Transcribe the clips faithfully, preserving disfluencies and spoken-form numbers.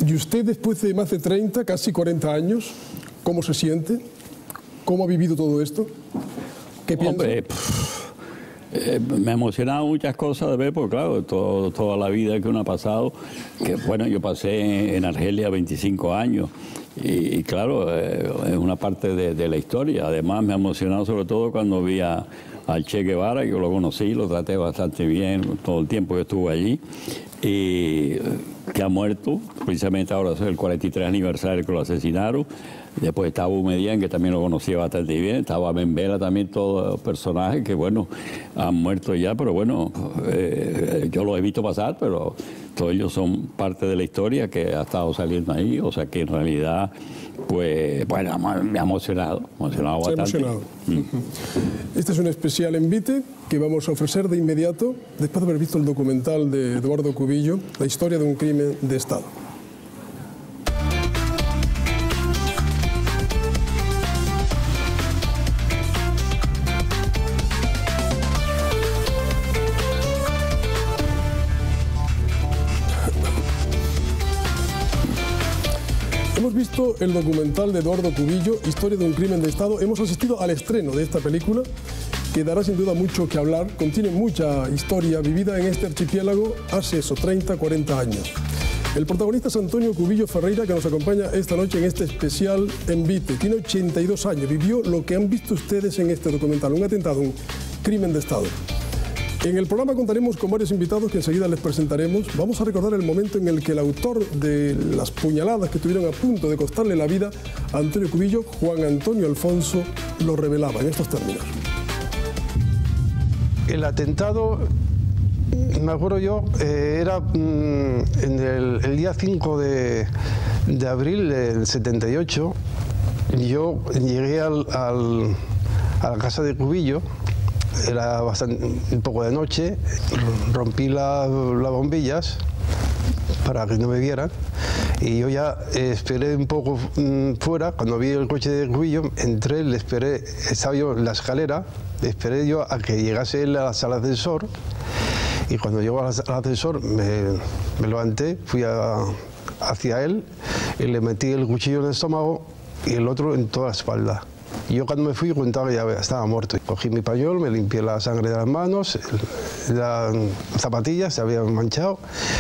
¿Y usted, después de más de treinta, casi cuarenta años, cómo se siente? ¿Cómo ha vivido todo esto? ¿Qué piensa? Hombre, pff, eh, me ha emocionado muchas cosas de ver, porque claro, todo, toda la vida que uno ha pasado, que bueno, yo pasé en Argelia veinticinco años, y, y claro, eh, es una parte de, de la historia. Además me ha emocionado sobre todo cuando vi a, al Che Guevara. Yo lo conocí, lo traté bastante bien todo el tiempo que estuve allí, y que ha muerto, precisamente ahora es el cuarenta y tres aniversario que lo asesinaron. Después estaba Boumediene, que también lo conocía bastante bien, estaba Ben Bella también, todos los personajes que, bueno, han muerto ya, pero bueno, eh, yo los he visto pasar, pero todos ellos son parte de la historia que ha estado saliendo ahí, o sea que en realidad, pues, bueno, me ha emocionado, emocionado Se ha bastante. emocionado. Mm. Este es un especial envite que vamos a ofrecer de inmediato, después de haber visto el documental de Eduardo Cubillo, la historia de un crimen de Estado. Hemos visto el documental de Eduardo Cubillo, Historia de un crimen de Estado. Hemos asistido al estreno de esta película, que dará sin duda mucho que hablar. Contiene mucha historia vivida en este archipiélago hace eso, treinta, cuarenta años. El protagonista es Antonio Cubillo Ferreira, que nos acompaña esta noche en este especial envite. Tiene ochenta y dos años, vivió lo que han visto ustedes en este documental, un atentado, un crimen de Estado. En el programa contaremos con varios invitados que enseguida les presentaremos. Vamos a recordar el momento en el que el autor de las puñaladas que estuvieron a punto de costarle la vida a Antonio Cubillo, Juan Antonio Alfonso, lo revelaba en estos términos. El atentado, me acuerdo yo, eh, era mm, en el, el día cinco de, de abril del setenta y ocho. Yo llegué al, al, a la casa de Cubillo. Era bastante, un poco de noche, rompí la, las bombillas para que no me vieran, y yo ya eh, esperé un poco mmm, fuera. Cuando vi el coche de Cubillo, entré, le esperé, estaba yo en la escalera, esperé yo a que llegase él a la sala de ascensor, y cuando llegó al ascensor me, me levanté, fui a, hacia él y le metí el cuchillo en el estómago y el otro en toda la espalda. Y yo cuando me fui contaba que ya estaba muerto. Cogí mi pañuelo, me limpié la sangre de las manos, las zapatillas se habían manchado.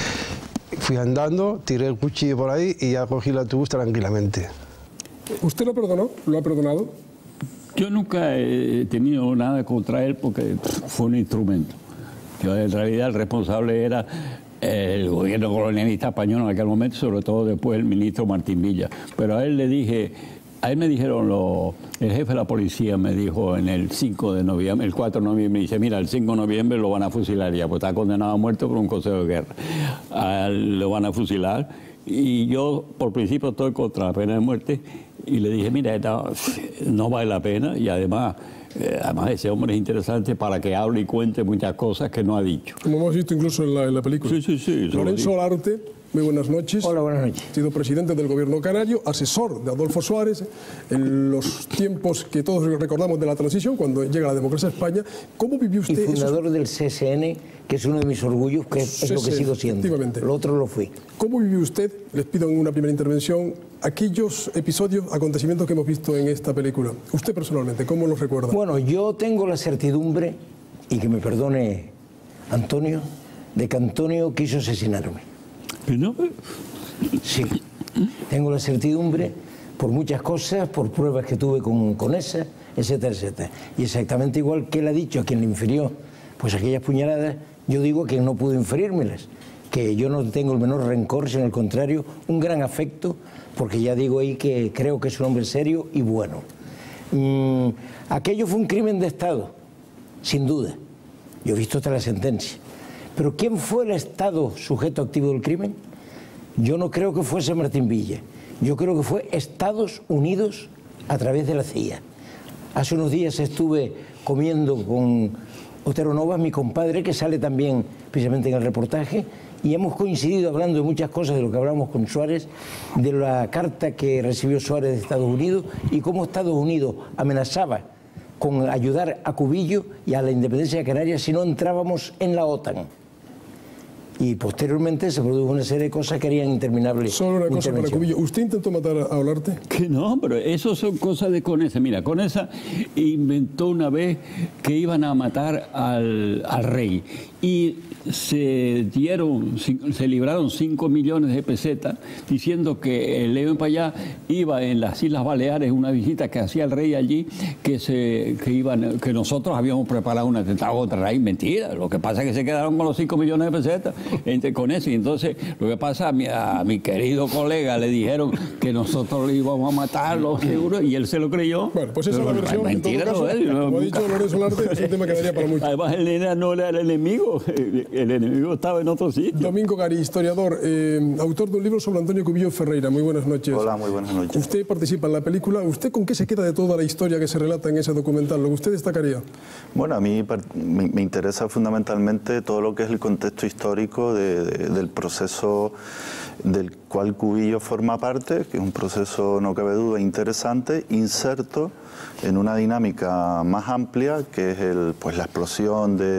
Fui andando, tiré el cuchillo por ahí y ya cogí el autobús tranquilamente. ¿Usted lo perdonó? ¿Lo ha perdonado? Yo nunca he tenido nada contra él porque fue un instrumento. Yo, en realidad, el responsable era el gobierno colonialista español en aquel momento, sobre todo después el ministro Martín Villa. Pero a él le dije... A él me dijeron, lo, el jefe de la policía me dijo en el cinco de noviembre, el cuatro de noviembre, me dice, mira, el cinco de noviembre lo van a fusilar ya, pues está condenado a muerte por un consejo de guerra. A él lo van a fusilar, y yo por principio estoy contra la pena de muerte, y le dije, mira, no, no vale la pena, y además, eh, además ese hombre es interesante para que hable y cuente muchas cosas que no ha dicho. Como hemos visto incluso en la, en la película. Sí, sí, sí. Lorenzo Olarte. Muy buenas noches. Hola, buenas noches. Ha sido presidente del gobierno canario, asesor de Adolfo Suárez en los tiempos que todos recordamos de la transición, cuando llega la democracia a España. ¿Cómo vivió usted eso? Y fundador esos... del C S N, que es uno de mis orgullos, que es, es lo que sigo siendo. Lo otro lo fui. ¿Cómo vivió usted, les pido en una primera intervención, aquellos episodios, acontecimientos que hemos visto en esta película? Usted personalmente, ¿cómo los recuerda? Bueno, yo tengo la certidumbre, y que me perdone Antonio, de que Antonio quiso asesinarme. ¿No? Sí, tengo la certidumbre por muchas cosas, por pruebas que tuve con, con esa, etcétera, etcétera. Y exactamente igual que él ha dicho a quien le infirió pues aquellas puñaladas, yo digo que no pudo inferírmelas, que yo no tengo el menor rencor, sino al contrario, un gran afecto, porque ya digo ahí que creo que es un hombre serio y bueno. Mm, aquello fue un crimen de Estado, sin duda. Yo he visto hasta la sentencia. Pero ¿quién fue el Estado sujeto activo del crimen? Yo no creo que fuese Martín Villa. Yo creo que fue Estados Unidos a través de la C I A. Hace unos días estuve comiendo con Otero Novas, mi compadre, que sale también precisamente en el reportaje, y hemos coincidido hablando de muchas cosas de lo que hablamos con Suárez, de la carta que recibió Suárez de Estados Unidos y cómo Estados Unidos amenazaba con ayudar a Cubillo y a la independencia de Canarias si no entrábamos en la OTAN. Y posteriormente se produjo una serie de cosas que harían interminables. Solo una cosa para Cubillo. ¿Usted intentó matar a Olarte? Que no, pero eso son cosas de Conesa. Mira, Conesa inventó una vez que iban a matar al, al rey y se dieron, se libraron cinco millones de pesetas diciendo que el León para allá iba en las Islas Baleares, una visita que hacía el rey allí, que se que iban, que nosotros habíamos preparado un atentado contra el rey. Mentira, lo que pasa es que se quedaron con los cinco millones de pesetas entre con eso. Y entonces lo que pasa a mi, a mi querido colega le dijeron que nosotros le íbamos a matarlo seguro y él se lo creyó. Bueno, pues esa es la versión. Mentira, en todo caso, no, como no, ha dicho Lorenzo Olarte, ese tema quedaría para mucho. Además el nena no era el enemigo, el enemigo estaba en otro sitio. Domingo Gari, historiador, eh, autor de un libro sobre Antonio Cubillo Ferreira. Muy buenas noches. Hola, muy buenas noches. Usted participa en la película. ¿Usted con qué se queda de toda la historia que se relata en ese documental? ¿Lo que usted destacaría? Bueno, a mí me, me interesa fundamentalmente todo lo que es el contexto histórico de, de, del proceso del cual Cubillo forma parte, que es un proceso, no cabe duda, interesante, inserto en una dinámica más amplia, que es el, pues, la explosión de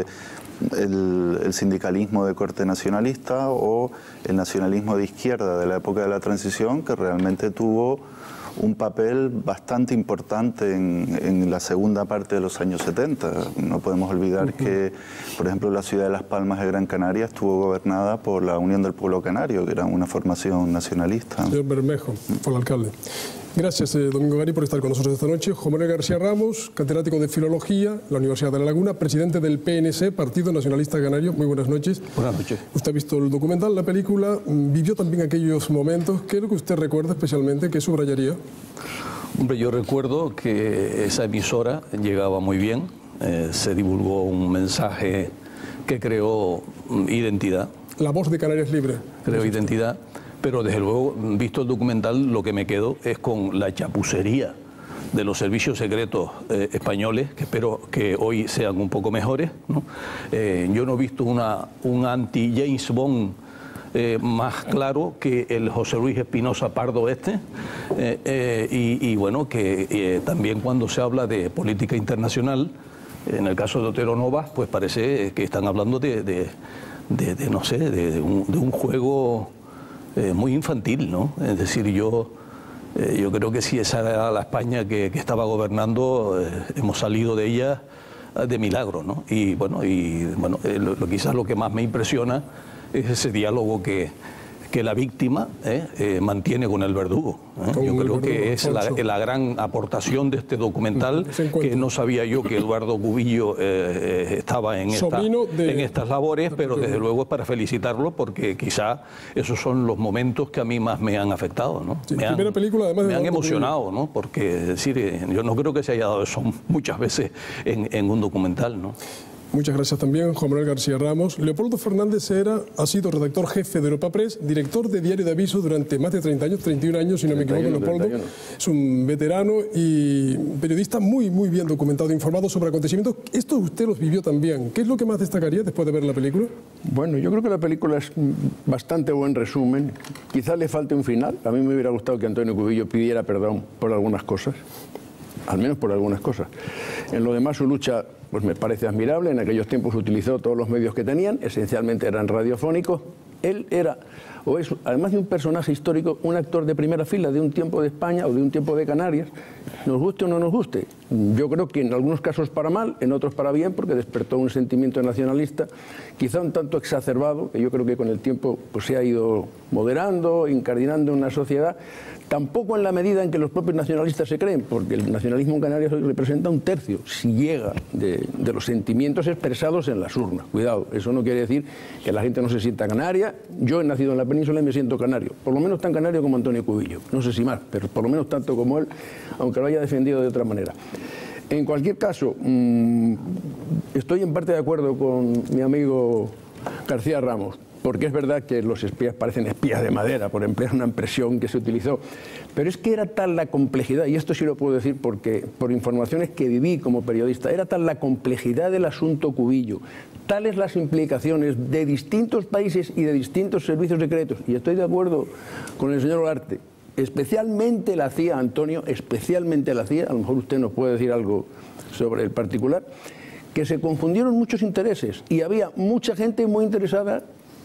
El, el sindicalismo de corte nacionalista o el nacionalismo de izquierda de la época de la transición, que realmente tuvo un papel bastante importante en, en la segunda parte de los años setenta. No podemos olvidar uh-huh. que, por ejemplo, la ciudad de Las Palmas de Gran Canaria estuvo gobernada por la Unión del Pueblo Canario, que era una formación nacionalista. Señor Bermejo, por el alcalde. Gracias, eh, Domingo Gari, por estar con nosotros esta noche. Juan Manuel García Ramos, catedrático de Filología, la Universidad de La Laguna, presidente del P N C, Partido Nacionalista Canario. Muy buenas noches. Buenas noches. Usted ha visto el documental, la película, vivió también aquellos momentos. ¿Qué es lo que usted recuerda especialmente? ¿Qué subrayaría? Hombre, yo recuerdo que esa emisora llegaba muy bien, eh, se divulgó un mensaje que creó identidad. La voz de Canarias Libre. Creó identidad. Pero desde luego, visto el documental, lo que me quedo es con la chapucería de los servicios secretos eh, españoles, que espero que hoy sean un poco mejores, ¿no? Eh, yo no he visto una, un anti-James Bond eh, más claro que el José Luis Espinosa Pardo este, eh, eh, y, y bueno, que eh, también cuando se habla de política internacional, en el caso de Otero Novas, pues parece que están hablando de, de, de, de no sé, de, de, un, de un juego Eh, muy infantil, ¿no? Es decir, yo, eh, yo creo que si esa era la España que, que estaba gobernando, eh, hemos salido de ella de milagro, ¿no? Y bueno, y, bueno eh, lo, lo, quizás lo que más me impresiona es ese diálogo que, que la víctima eh, eh, mantiene con el verdugo. ¿eh? Yo creo que es la, la gran aportación de este documental, que no sabía yo que Eduardo Cubillo eh, estaba en, esta, de... en estas labores, pero desde luego es para felicitarlo, porque quizá esos son los momentos que a mí más me han afectado, ¿no? Sí, me han, primera película, además, me han emocionado, ¿no? Porque es decir, yo no creo que se haya dado eso muchas veces en, en un documental, ¿no? Muchas gracias también, Juan Manuel García Ramos. Leopoldo Fernández era, ha sido redactor jefe de Europa Press, director de Diario de Aviso durante más de treinta años, treinta y un años, si no me equivoco, Leopoldo. treinta y uno. Es un veterano y periodista muy, muy bien documentado, informado sobre acontecimientos. Esto usted los vivió también. ¿Qué es lo que más destacaría después de ver la película? Bueno, yo creo que la película es bastante buen resumen. Quizás le falte un final. A mí me hubiera gustado que Antonio Cubillo pidiera perdón por algunas cosas. Al menos por algunas cosas. En lo demás, su lucha pues me parece admirable. En aquellos tiempos utilizó todos los medios que tenían, esencialmente eran radiofónicos. Él era, o es, además de un personaje histórico, un actor de primera fila de un tiempo de España o de un tiempo de Canarias, nos guste o no nos guste. Yo creo que en algunos casos para mal, en otros para bien, porque despertó un sentimiento nacionalista, quizá un tanto exacerbado, que yo creo que con el tiempo pues, se ha ido moderando, incardinando en una sociedad, tampoco en la medida en que los propios nacionalistas se creen, porque el nacionalismo en Canarias hoy representa un tercio, si llega, de, de los sentimientos expresados en las urnas. Cuidado, eso no quiere decir que la gente no se sienta canaria. Yo he nacido en la península y me siento canario, por lo menos tan canario como Antonio Cubillo, no sé si más, pero por lo menos tanto como él, aunque lo haya defendido de otra manera. En cualquier caso, mmm, estoy en parte de acuerdo con mi amigo García Ramos, porque es verdad que los espías parecen espías de madera, por emplear una expresión que se utilizó, pero es que era tal la complejidad, y esto sí lo puedo decir porque por informaciones que viví como periodista, era tal la complejidad del asunto Cubillo, tales las implicaciones de distintos países y de distintos servicios secretos, y estoy de acuerdo con el señor Olarte, especialmente la C I A, Antonio, especialmente la C I A, a lo mejor usted nos puede decir algo sobre el particular, que se confundieron muchos intereses y había mucha gente muy interesada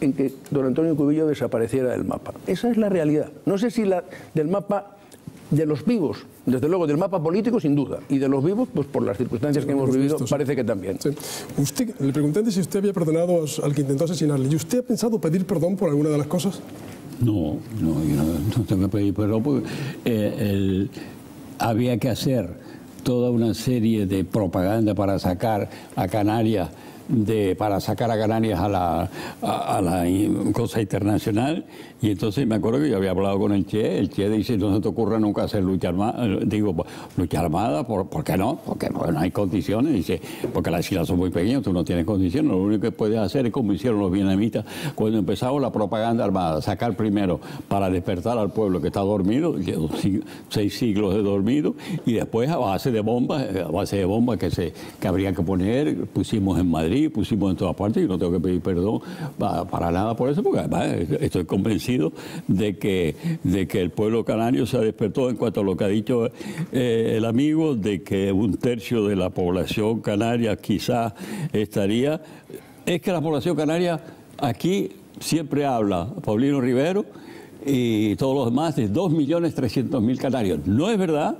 en que don Antonio Cubillo desapareciera del mapa. Esa es la realidad. No sé si la del mapa de los vivos, desde luego del mapa político sin duda, y de los vivos, pues por las circunstancias sí, que hemos, hemos vivido, visto, sí. parece que también. Sí. Usted, le pregunté antes si usted había perdonado al que intentó asesinarle. ¿Y usted ha pensado pedir perdón por alguna de las cosas? No, no, yo no, no tengo que pedir perdón porque eh, el, había que hacer toda una serie de propaganda para sacar a Canarias de, para sacar a Canarias a la, a, a la cosa internacional, y entonces me acuerdo que yo había hablado con el Che, el Che dice, no se te ocurra nunca hacer lucha armada, digo, lucha armada, ¿por, ¿por qué no? Porque no hay condiciones, dice, porque las islas son muy pequeñas, tú no tienes condiciones, lo único que puedes hacer es como hicieron los vietnamitas cuando empezamos la propaganda armada, sacar primero para despertar al pueblo que está dormido, seis siglos de dormido, y después a base de bombas, a base de bombas que, se, que habría que poner, pusimos en Madrid, pusimos en todas partes, y no tengo que pedir perdón para, para nada por eso, porque además estoy convencido de que, de que el pueblo canario se despertó en cuanto a lo que ha dicho eh, el amigo, de que un tercio de la población canaria quizás estaría... Es que la población canaria aquí siempre habla, Paulino Rivero y todos los demás, de dos millones trescientos mil canarios. No es verdad,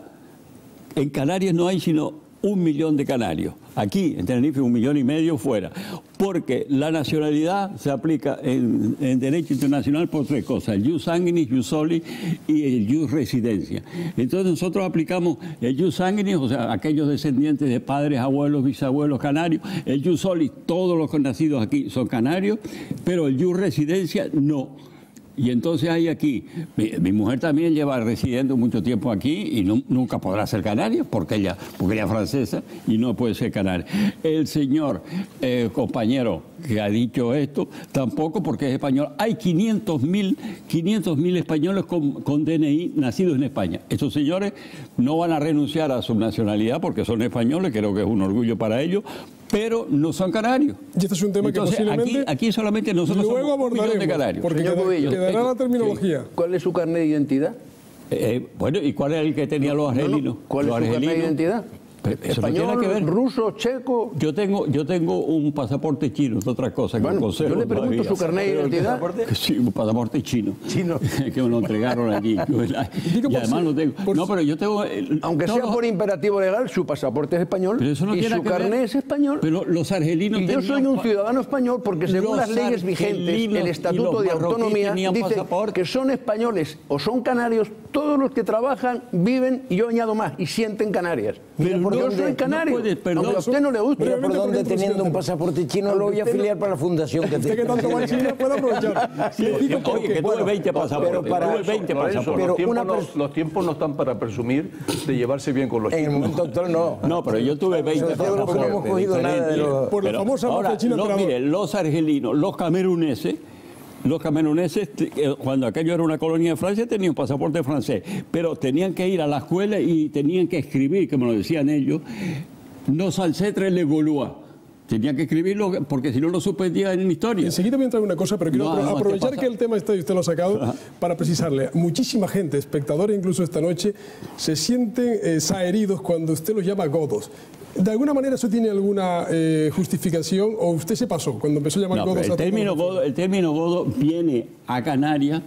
en Canarias no hay sino un millón de canarios. Aquí, en Tenerife, un millón y medio fuera. Porque la nacionalidad se aplica en, en derecho internacional por tres cosas: el jus sanguinis, jus soli y el jus residencia. Entonces nosotros aplicamos el jus sanguinis, o sea, aquellos descendientes de padres, abuelos, bisabuelos canarios. El jus soli, todos los nacidos aquí son canarios, pero el jus residencia no. Y entonces hay aquí, mi, mi mujer también lleva residiendo mucho tiempo aquí y no, nunca podrá ser canaria porque ella, porque ella es francesa y no puede ser canaria. El señor eh, compañero que ha dicho esto, tampoco porque es español. Hay quinientos mil españoles con, con D N I nacidos en España. Estos señores no van a renunciar a su nacionalidad porque son españoles, creo que es un orgullo para ellos, pero no son canarios. Y este es un tema Entonces, que posiblemente... Aquí, aquí solamente nosotros luego somos un millón de canarios. Porque queda, quedará la terminología. ¿Cuál es su carnet de identidad? Eh, bueno, ¿y cuál es el que tenía los argelinos? No, no. ¿Cuál los es su carnet de identidad? Español, no que ver. ruso, checo... Yo tengo yo tengo un pasaporte chino, es otra cosa que bueno, conservo yo le pregunto todavía. Su carnet de identidad. Sí, un pasaporte chino. Chino. Que me lo entregaron allí. Y además lo tengo. No, pero yo tengo... Aunque sea por imperativo legal, su pasaporte es español pero eso no y su carnet es español. Pero los argelinos... Y yo soy un ciudadano español porque según las leyes vigentes, el Estatuto de Autonomía dice que son españoles o son canarios todos los que trabajan, viven, y yo añado más, y sienten Canarias. Pero yo soy canario. Puede, perdón, aunque a usted no le guste. Pero por dónde teniendo un pasaporte chino lo voy a afiliar para la fundación que usted que tanto va a China puede aprovechar. Sí, oye, que tuve veinte pasaportes. Pero para tuve veinte pasaportes. Pero los, tiempos no, los tiempos no están para presumir de llevarse bien con los chinos. En el momento actual no. No, pero yo tuve veinte pasaportes. No hemos cogido nada de los... Por la famosa ahora, China. No, mire, los argelinos, los cameruneses, los cameruneses, cuando aquello era una colonia de Francia, tenían un pasaporte francés, pero tenían que ir a la escuela y tenían que escribir, como lo decían ellos, nos ancestres le Gaulois. Tenían que escribirlo porque si no lo suspendían en historia. Enseguida voy a entrar en una cosa, pero quiero no, no, aprovechar que el tema está y usted lo ha sacado para precisarle. Muchísima gente, espectadores incluso esta noche, se sienten eh, saheridos cuando usted los llama godos. ¿De alguna manera eso tiene alguna eh, justificación o usted se pasó cuando empezó a llamar no, godos? El, a término godo, el término godo viene a Canarias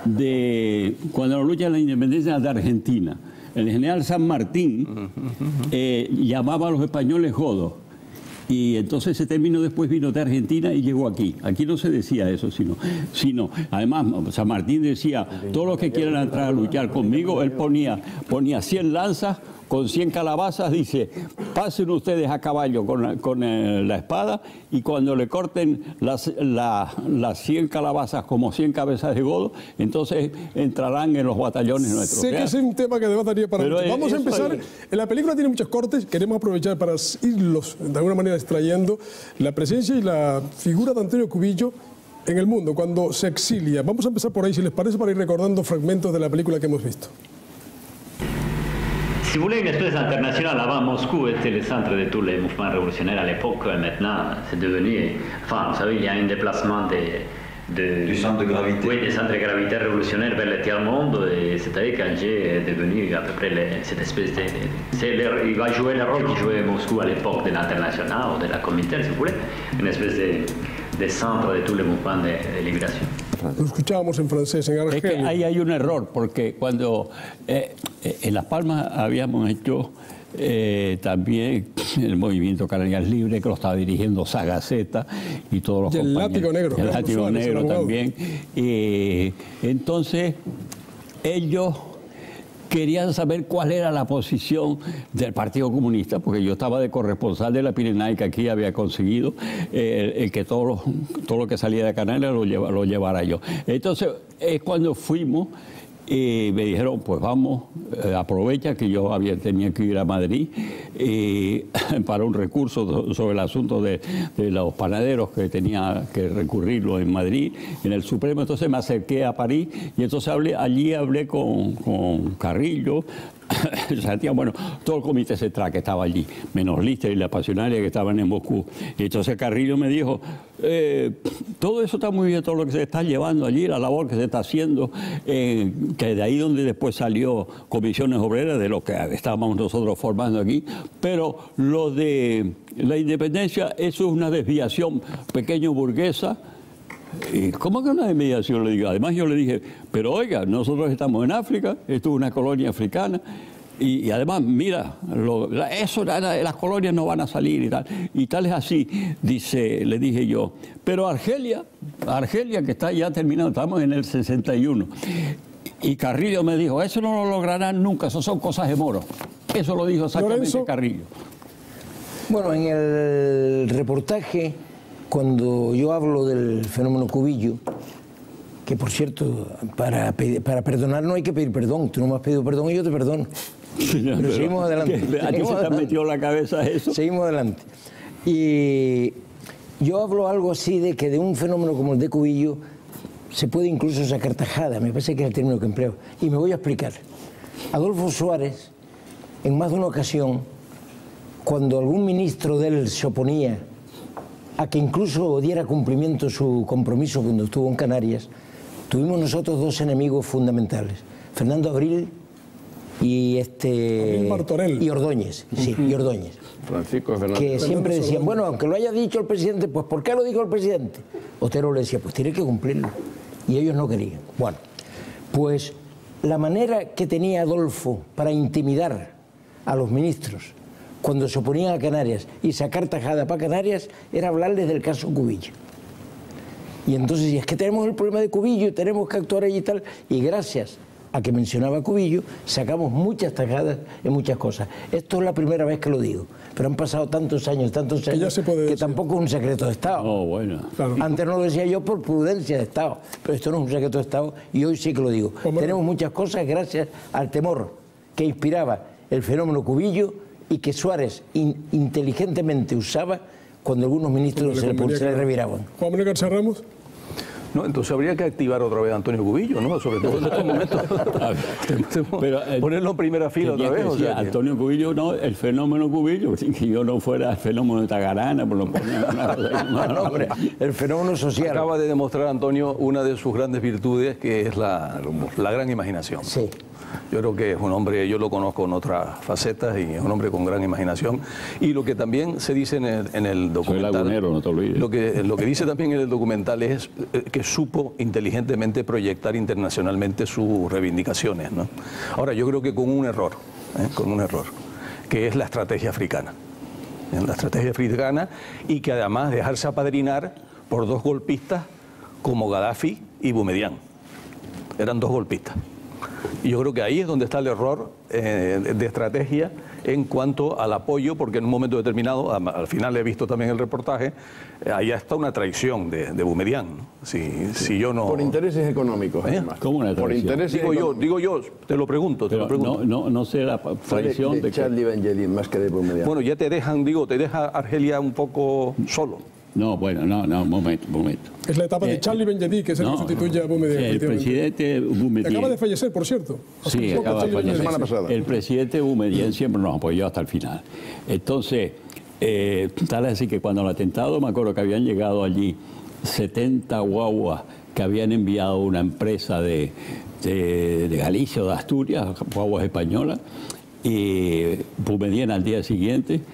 de cuando la lucha de la independencia de Argentina. El general San Martín eh, llamaba a los españoles godos. Y entonces ese término después vino de Argentina y llegó aquí. Aquí no se decía eso, sino, sino además San Martín decía, todos los que quieran entrar a luchar conmigo, él ponía, ponía cien lanzas con cien calabazas, dice, pasen ustedes a caballo con la, con eh, la espada y cuando le corten las, la, las cien calabazas como cien cabezas de godo, entonces entrarán en los batallones nuestros. Sé que es un tema que debataría para mucho. Vamos a empezar. Es... En la película tiene muchos cortes, queremos aprovechar para irlos de alguna manera extrayendo la presencia y la figura de Antonio Cubillo en el mundo, cuando se exilia. Vamos a empezar por ahí, si les parece, para ir recordando fragmentos de la película que hemos visto. Si vous voulez une espèce internationale, avant Moscou était le centre de tous les mouvements révolutionnaires à l'époque, maintenant c'est devenu, enfin vous savez, il y a un déplacement des, de, du centre de gravité. Oui, des centres de gravité révolutionnaires vers le tiers-monde, et c'est-à-dire qu'Alger est devenu à peu près le, cette espèce de... de le, il va jouer le rôle qu'il jouait Moscou à l'époque de l'international, ou de la communautaire si vous voulez, une espèce de... des centres de tout le mouvement de, de libération. Lo escuchábamos en francés, en Es que Argelia. ahí hay un error, porque cuando eh, en Las Palmas habíamos hecho eh, también el movimiento Canarias Libre, que lo estaba dirigiendo Sagaceta y todos los Y el compañeros. Látigo Negro, El Carlos Látigo Suárez, Negro el abogado. también. Y entonces ellos querían saber cuál era la posición del Partido Comunista, porque yo estaba de corresponsal de la Pirenaica, aquí había conseguido eh, el, el que todo lo, todo lo que salía de Canarias lo, lleva, lo llevara yo. Entonces es cuando fuimos y me dijeron, pues vamos, eh, aprovecha que yo había, tenía que ir a Madrid eh, para un recurso sobre el asunto de, de los panaderos que tenía que recurrirlo en Madrid, en el Supremo. Entonces me acerqué a París y entonces hablé, allí hablé con, con Carrillo, Santiago, bueno, todo el comité central que estaba allí, menos Lister y la Pasionaria que estaban en Moscú. Y entonces Carrillo me dijo, eh, todo eso está muy bien, todo lo que se está llevando allí, la labor que se está haciendo, eh, que de ahí donde después salió Comisiones Obreras, de lo que estábamos nosotros formando aquí, pero lo de la independencia, eso es una desviación pequeño burguesa. ¿Y cómo que una desviación? Le digo, además yo le dije, pero oiga, nosotros estamos en África, esto es una colonia africana, y, y además, mira, lo, la, eso, la, las colonias no van a salir y tal, y tal es así, dice, le dije yo, pero Argelia, Argelia que está ya terminado, estamos en el sesenta y uno, y Carrillo me dijo, eso no lo lograrán nunca, eso son cosas de moros, eso lo dijo exactamente Lorenzo. Carrillo. Bueno, en el reportaje, cuando yo hablo del fenómeno Cubillo, que por cierto, para, pedir, para perdonar no hay que pedir perdón, tú no me has pedido perdón y yo te perdono. Pero, Pero seguimos adelante. ¿A ti Seguimos se te ha adelante. metido en la cabeza eso? Seguimos adelante. Y yo hablo algo así de que de un fenómeno como el de Cubillo se puede incluso sacar tajada, me parece que es el término que empleo. Y me voy a explicar. Adolfo Suárez, en más de una ocasión, cuando algún ministro de él se oponía a que incluso diera cumplimiento su compromiso cuando estuvo en Canarias, tuvimos nosotros dos enemigos fundamentales, Fernando Abril y este Abril Martorell. y Ordóñez, sí, y Ordóñez, Francisco Fernández. que siempre decían, Ordóñez. bueno, aunque lo haya dicho el presidente, pues ¿por qué lo dijo el presidente? Otero le decía, pues tiene que cumplirlo, y ellos no querían. Bueno, pues la manera que tenía Adolfo para intimidar a los ministros cuando se oponían a Canarias y sacar tajada para Canarias era hablarles del caso Cubillo. Y entonces, y es que tenemos el problema de Cubillo, tenemos que actuar allí y tal, y gracias a que mencionaba Cubillo, sacamos muchas tajadas en muchas cosas. Esto es la primera vez que lo digo, pero han pasado tantos años, tantos ya años, se puede que decir. tampoco es un secreto de Estado. Oh, bueno. Claro. Antes no lo decía yo por prudencia de Estado, pero esto no es un secreto de Estado y hoy sí que lo digo. Hombre. Tenemos muchas cosas gracias al temor que inspiraba el fenómeno Cubillo y que Suárez in- inteligentemente usaba cuando algunos ministros se le, convenía se le que- reviraban. Juan Manuel García Ramos. No, entonces habría que activar otra vez a Antonio Cubillo, ¿no? Sobre todo en estos momentos. Pero, eh, Ponerlo en primera fila tenía otra que vez. O decir, sea, que- Antonio Cubillo, no, el fenómeno Cubillo, sin que yo no fuera el fenómeno de Tagarana, por lo ponían una cosa así. No, no, hombre, el fenómeno social. Acaba de demostrar Antonio una de sus grandes virtudes, que es la, la gran imaginación. Sí. Yo creo que es un hombre, yo lo conozco en otras facetas y es un hombre con gran imaginación. Y lo que también se dice en el, en el documental. lagunero, no te olvides. Lo que, lo que dice también en el documental es eh, que supo inteligentemente proyectar internacionalmente sus reivindicaciones, ¿no? Ahora, yo creo que con un error, ¿eh? con un error, que es la estrategia africana. ¿eh? La estrategia africana y que además dejarse apadrinar por dos golpistas como Gaddafi y Boumediene. Eran dos golpistas. Y yo creo que ahí es donde está el error eh, de estrategia en cuanto al apoyo, porque en un momento determinado, al, al final he visto también el reportaje, eh, allá está una traición de, de Boumediene, ¿no? Si, si yo no... Por intereses económicos, ¿Eh? además. ¿Cómo una Por traición? intereses Digo yo, económicos. digo yo, te lo pregunto, te Pero lo pregunto. no, no, no sé la Fue traición de, de, de que... Charlie Evangelín, más que de Boumediene. Bueno, ya te dejan, digo, te deja Argelia un poco solo. No, bueno, no, no, un momento, un momento. Es la etapa Eh, de Charlie Benjedí, que es el no, que sustituye a Boumediene. El efectivamente. presidente Que Boumediene... acaba de fallecer, por cierto. Hace Sí, poco, acaba de Charlie fallecer. Benjedí. semana pasada. El presidente Boumediene siempre nos apoyó hasta el final. Entonces, eh, tal es así que cuando el atentado, me acuerdo que habían llegado allí setenta guaguas que habían enviado una empresa de, de, de Galicia o de Asturias, guaguas españolas, y Boumediene al día siguiente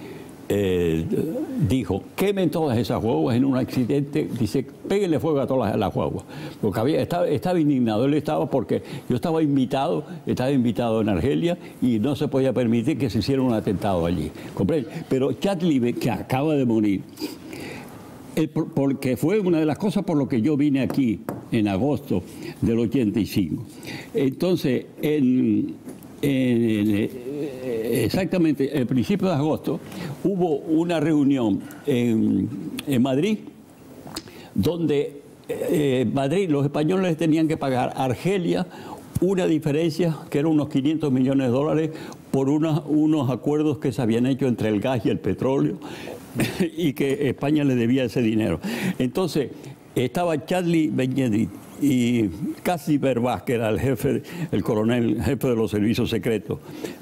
eh, dijo, quemen todas esas guaguas en un accidente, dice, péguenle fuego a todas las, las guaguas, porque había, estaba, estaba indignado, él estaba porque yo estaba invitado, estaba invitado en Argelia y no se podía permitir que se hiciera un atentado allí, ¿comprende? Pero Chadli, que acaba de morir, el, porque fue una de las cosas por lo que yo vine aquí en agosto del ochenta y cinco. Entonces, en, en, exactamente el principio de agosto hubo una reunión en, en Madrid donde eh, Madrid, los españoles tenían que pagar a Argelia una diferencia que era unos quinientos millones de dólares por una, unos acuerdos que se habían hecho entre el gas y el petróleo y que España le debía ese dinero. Entonces, estaba Chadli Benjedid y Kasdi Berbaz, que era el jefe, el coronel, jefe de los servicios secretos,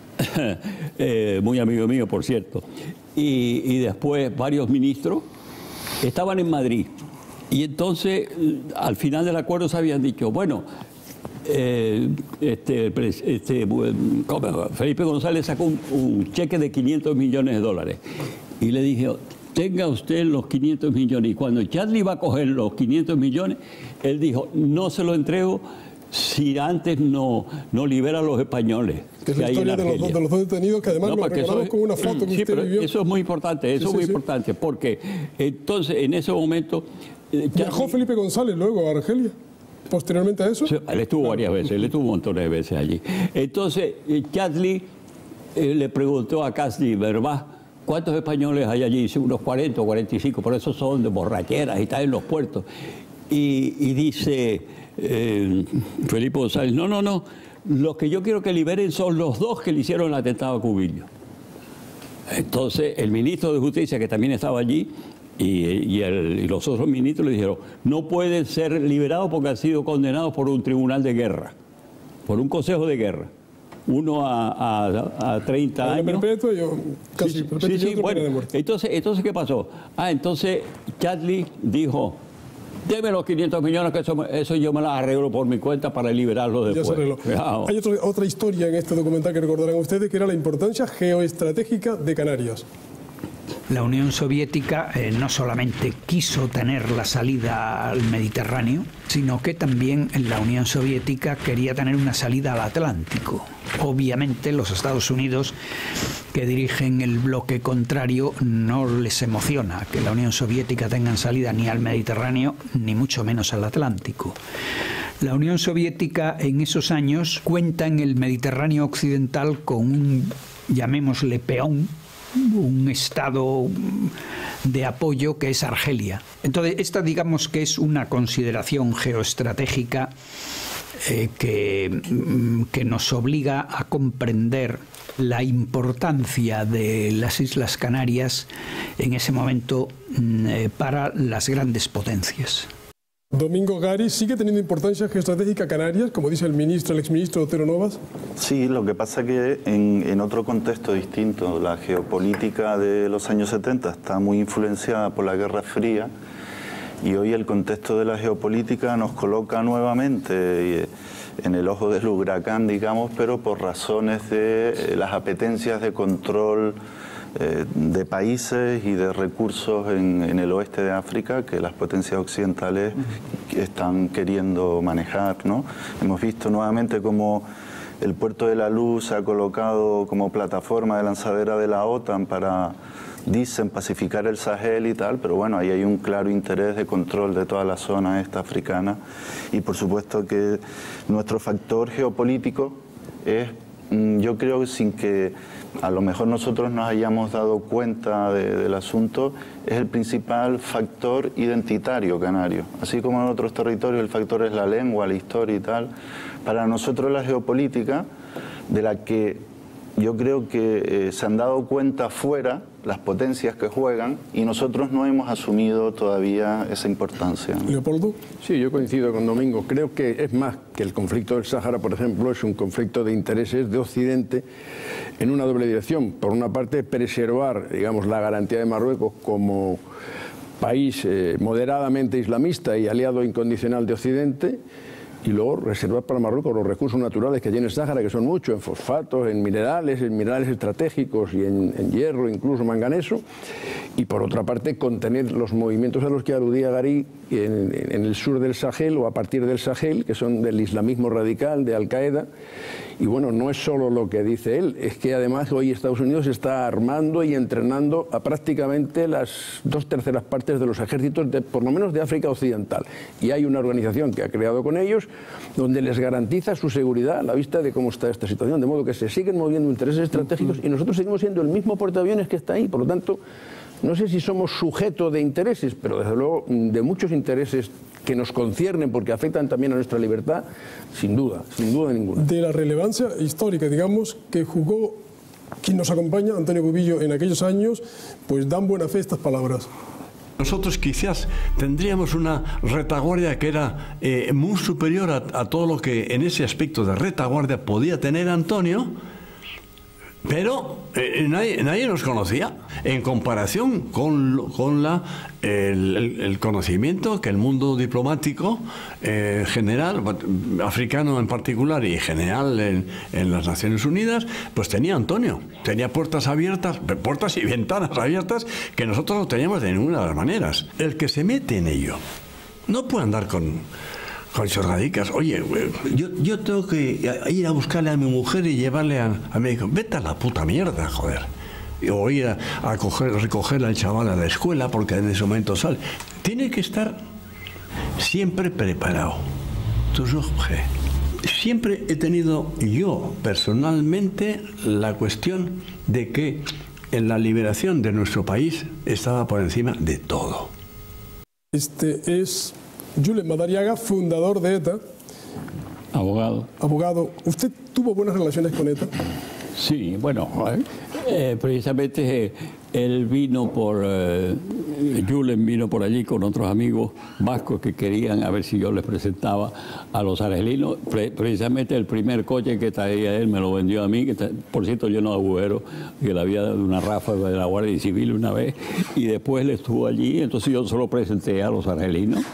eh, muy amigo mío, por cierto, y, y después varios ministros, estaban en Madrid. Y entonces, al final del acuerdo se habían dicho, bueno, eh, este, este, Felipe González sacó un, un cheque de quinientos millones de dólares. Y le dije, tenga usted los quinientos millones. Y cuando Chadli iba a coger los quinientos millones, él dijo, no se lo entrego si antes no, no libera a los españoles. Que es la historia de los, de los dos detenidos, que además no, lo recordamos con una foto que sí, usted vivió. Eso es muy importante, eso sí, es muy sí, importante, sí. Porque entonces en ese momento... ¿Viajó Felipe González luego a Argelia? Posteriormente a eso. Sí, él estuvo varias veces, él estuvo un montón de veces allí. Entonces, Chadli eh, le preguntó a Kasdi Berbaz, ¿cuántos españoles hay allí? Dice, unos cuarenta o cuarenta y cinco, por eso son de borracheras y están en los puertos. Y, y dice eh, Felipe González, no, no, no, los que yo quiero que liberen son los dos que le hicieron el atentado a Cubillo. Entonces, el ministro de Justicia, que también estaba allí, Y, y, el, y los otros ministros le dijeron, no pueden ser liberados porque han sido condenados por un tribunal de guerra, por un consejo de guerra. Uno a, a, a treinta años. Perpetua, yo casi sí, perpetua, sí, sí, y bueno, entonces, entonces, ¿qué pasó? Ah, entonces Chadli dijo, deme los quinientos millones, que eso, eso yo me las arreglo por mi cuenta para liberarlo después. Ya se arregló. Claro. Hay otro, otra historia en este documental que recordarán ustedes, que era la importancia geoestratégica de Canarias. La Unión Soviética eh, no solamente quiso tener la salida al Mediterráneo, sino que también la Unión Soviética quería tener una salida al Atlántico. Obviamente los Estados Unidos, que dirigen el bloque contrario, no les emociona que la Unión Soviética tenga salida ni al Mediterráneo, ni mucho menos al Atlántico. La Unión Soviética en esos años cuenta en el Mediterráneo occidental con un, llamémosle peón, un estado de apoyo que es Argelia. Entonces, esta digamos que es una consideración geoestratégica eh, que, que nos obliga a comprender la importancia de las Islas Canarias en ese momento eh, para las grandes potencias. Domingo Gari, ¿sigue teniendo importancia geoestratégica Canarias, como dice el ministro, el exministro Otero Novas? Sí, lo que pasa es que en, en otro contexto distinto, la geopolítica de los años setenta está muy influenciada por la Guerra Fría y hoy el contexto de la geopolítica nos coloca nuevamente en el ojo del huracán, digamos, pero por razones de las apetencias de control Eh, de países y de recursos en, en el oeste de África que las potencias occidentales están queriendo manejar, ¿no? Hemos visto nuevamente cómo el Puerto de la Luz se ha colocado como plataforma de lanzadera de la OTAN para, dicen, pacificar el Sahel y tal, pero bueno, ahí hay un claro interés de control de toda la zona esta africana y por supuesto que nuestro factor geopolítico es, yo creo, sin que a lo mejor nosotros nos hayamos dado cuenta de, del asunto, es el principal factor identitario canario. Así como en otros territorios el factor es la lengua, la historia y tal, para nosotros la geopolítica, de la que yo creo que eh, se han dado cuenta fuera las potencias que juegan y nosotros no hemos asumido todavía esa importancia. Leopoldo. Sí, yo coincido con Domingo. Creo que es más que el conflicto del Sáhara, por ejemplo, es un conflicto de intereses de Occidente en una doble dirección. Por una parte, preservar, digamos, la garantía de Marruecos como país eh, moderadamente islamista y aliado incondicional de Occidente, y luego reservar para Marruecos los recursos naturales que tiene el Sáhara, que son muchos, en fosfatos, en minerales, en minerales estratégicos y en, en hierro, incluso manganeso, y por otra parte contener los movimientos a los que aludía Gary en, en el sur del Sahel o a partir del Sahel, que son del islamismo radical, de Al-Qaeda. Y bueno, no es solo lo que dice él, es que además hoy Estados Unidos está armando y entrenando a prácticamente las dos terceras partes de los ejércitos, de, por lo menos de África Occidental. Y hay una organización que ha creado con ellos donde les garantiza su seguridad a la vista de cómo está esta situación. De modo que se siguen moviendo intereses estratégicos y nosotros seguimos siendo el mismo portaaviones que está ahí. Por lo tanto, no sé si somos sujeto de intereses, pero desde luego de muchos intereses que nos conciernen porque afectan también a nuestra libertad, sin duda, sin duda ninguna. De la relevancia histórica, digamos, que jugó quien nos acompaña, Antonio Cubillo, en aquellos años, pues dan buena fe estas palabras. Nosotros quizás tendríamos una retaguardia que era eh, muy superior a, a todo lo que en ese aspecto de retaguardia podía tener Antonio, pero eh, nadie, nadie nos conocía en comparación con, con la, el, el, el conocimiento que el mundo diplomático eh, general, africano en particular y general en, en las Naciones Unidas, pues tenía Antonio. Tenía puertas abiertas, puertas y ventanas abiertas que nosotros no teníamos de ninguna de las maneras. El que se mete en ello no puede andar con... con chorradicas. Oye, yo, yo tengo que ir a buscarle a mi mujer y llevarle a, a médico. Vete a la puta mierda, joder. O ir a, a coger, recogerle al chaval a la escuela porque en ese momento sale. Tiene que estar siempre preparado. Toujours prêt. Siempre he tenido yo personalmente la cuestión de que en la liberación de nuestro país estaba por encima de todo. Este es Julen Madariaga, fundador de ETA. Abogado. Abogado. ¿Usted tuvo buenas relaciones con ETA? Sí, bueno, eh, precisamente eh, él vino por, eh, Julen vino por allí con otros amigos vascos que querían a ver si yo les presentaba a los argelinos. Pre precisamente el primer coche que traía él me lo vendió a mí, que por cierto yo no agujero, que le había dado una ráfaga de la Guardia Civil una vez, y después él estuvo allí, entonces yo solo presenté a los argelinos.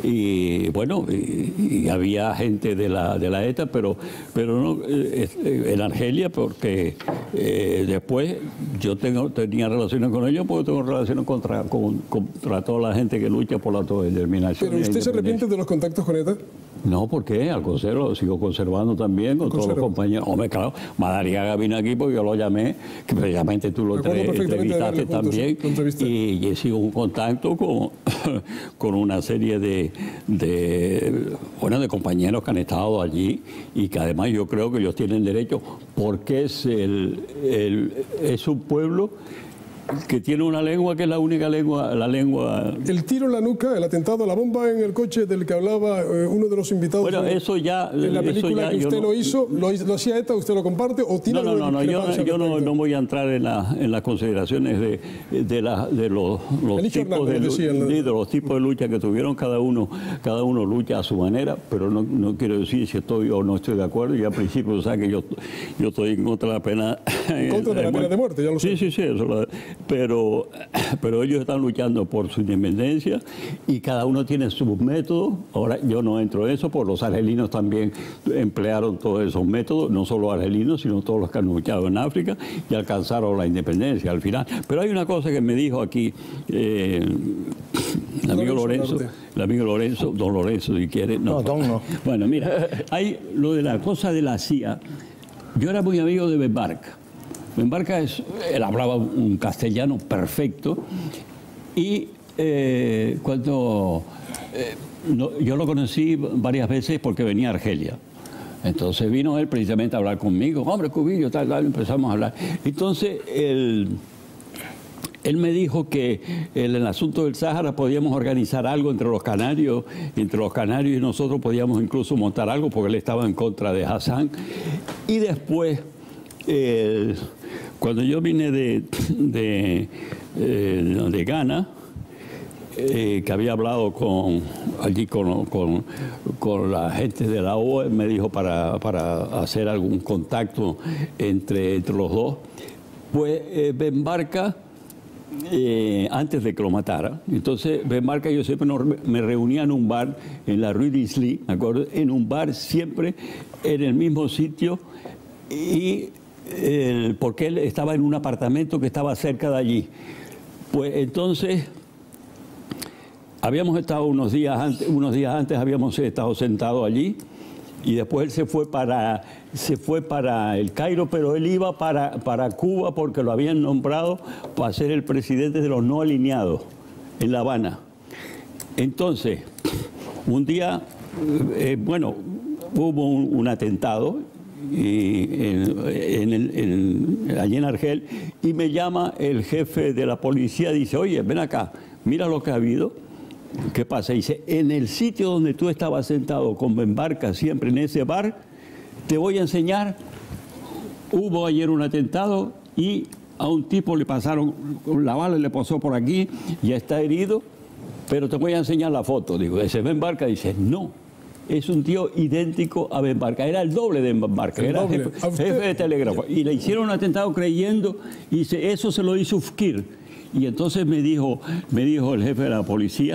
Y bueno, y, y había gente de la, de la ETA, pero, pero no eh, en Argelia, porque eh, después yo tengo, tenía relaciones con ellos, porque tengo relaciones contra, con, contra toda la gente que lucha por la autodeterminación. ¿Pero usted se arrepiente de los contactos con ETA? No, ¿por qué? Al contrario, lo sigo conservando también con todos los compañeros. Hombre, claro, Madariaga vino aquí porque yo lo llamé, que precisamente tú lo entrevistaste también, y, y sigo en contacto con, con una serie de, de, bueno, de compañeros que han estado allí y que además yo creo que ellos tienen derecho porque es, el, el, es un pueblo que tiene una lengua que es la única lengua, la lengua... El tiro en la nuca, el atentado, la bomba en el coche del que hablaba eh, uno de los invitados. Bueno, en, eso ya... En la película ya, que usted no, lo hizo, lo, lo hacía ETA, ¿usted lo comparte o tiene No, no, no, no yo, yo no, no voy a entrar en, la, en las consideraciones de, de, la, de, los, los tipos de, decía, de, de los tipos de lucha que tuvieron. Cada uno, cada uno lucha a su manera, pero no, no quiero decir si estoy o no estoy de acuerdo. Y al principio, o sea, que yo, yo estoy en contra de la pena... En contra de la pena de muerte, ya lo sé. Sí, sí, sí, eso lo, pero... pero ellos están luchando por su independencia y cada uno tiene sus métodos. Ahora yo no entro en eso, porque los argelinos también emplearon todos esos métodos, no solo argelinos, sino todos los que han luchado en África y alcanzaron la independencia al final. Pero hay una cosa que me dijo aquí eh, el amigo Lorenzo, el amigo Lorenzo, don Lorenzo, si quiere. No, no, don no. Bueno, mira, hay lo de la cosa de la C I A. Yo era muy amigo de Benbarca. Benbarca es, él hablaba un castellano perfecto y eh, cuando eh, no, yo lo conocí varias veces porque venía a Argelia. Entonces vino él precisamente a hablar conmigo. Hombre, Cubillo, tal, tal, empezamos a hablar. Entonces él, él me dijo que en el asunto del Sáhara podíamos organizar algo entre los canarios, entre los canarios y nosotros podíamos incluso montar algo porque él estaba en contra de Hassan. Y después... Eh, cuando yo vine de, de, eh, de Ghana, eh, que había hablado con, allí con, con, con la gente de la O E, me dijo para, para hacer algún contacto entre, entre los dos, pues eh, Benbarca eh, antes de que lo matara. Entonces, Ben Barka y yo siempre nos, me reunía en un bar en la Rue d'Isly, ¿me acuerdo? En un bar siempre en el mismo sitio, y eh, porque él estaba en un apartamento que estaba cerca de allí. Pues entonces, habíamos estado unos días antes, unos días antes habíamos estado sentados allí, y después él se fue para, se fue para el Cairo, pero él iba para, para Cuba porque lo habían nombrado para ser el presidente de los no alineados en La Habana. Entonces, un día, eh, bueno, hubo un, un atentado y en, en el, en, allí en Argel, y me llama el jefe de la policía, dice, oye, ven acá, mira lo que ha habido. ¿Qué pasa? Dice, en el sitio donde tú estabas sentado con Ben Barka, siempre en ese bar, te voy a enseñar, hubo ayer un atentado y a un tipo le pasaron, la bala le pasó por aquí, ya está herido, pero te voy a enseñar la foto. Digo, ¿ese es Ben Barka? Dice, no, es un tío idéntico a Ben Barka, era el doble de Ben Barka, era jefe, jefe de telégrafo. Y le hicieron un atentado creyendo, y dice, eso se lo hizo Ufkir. Y entonces me dijo, me dijo el jefe de la policía,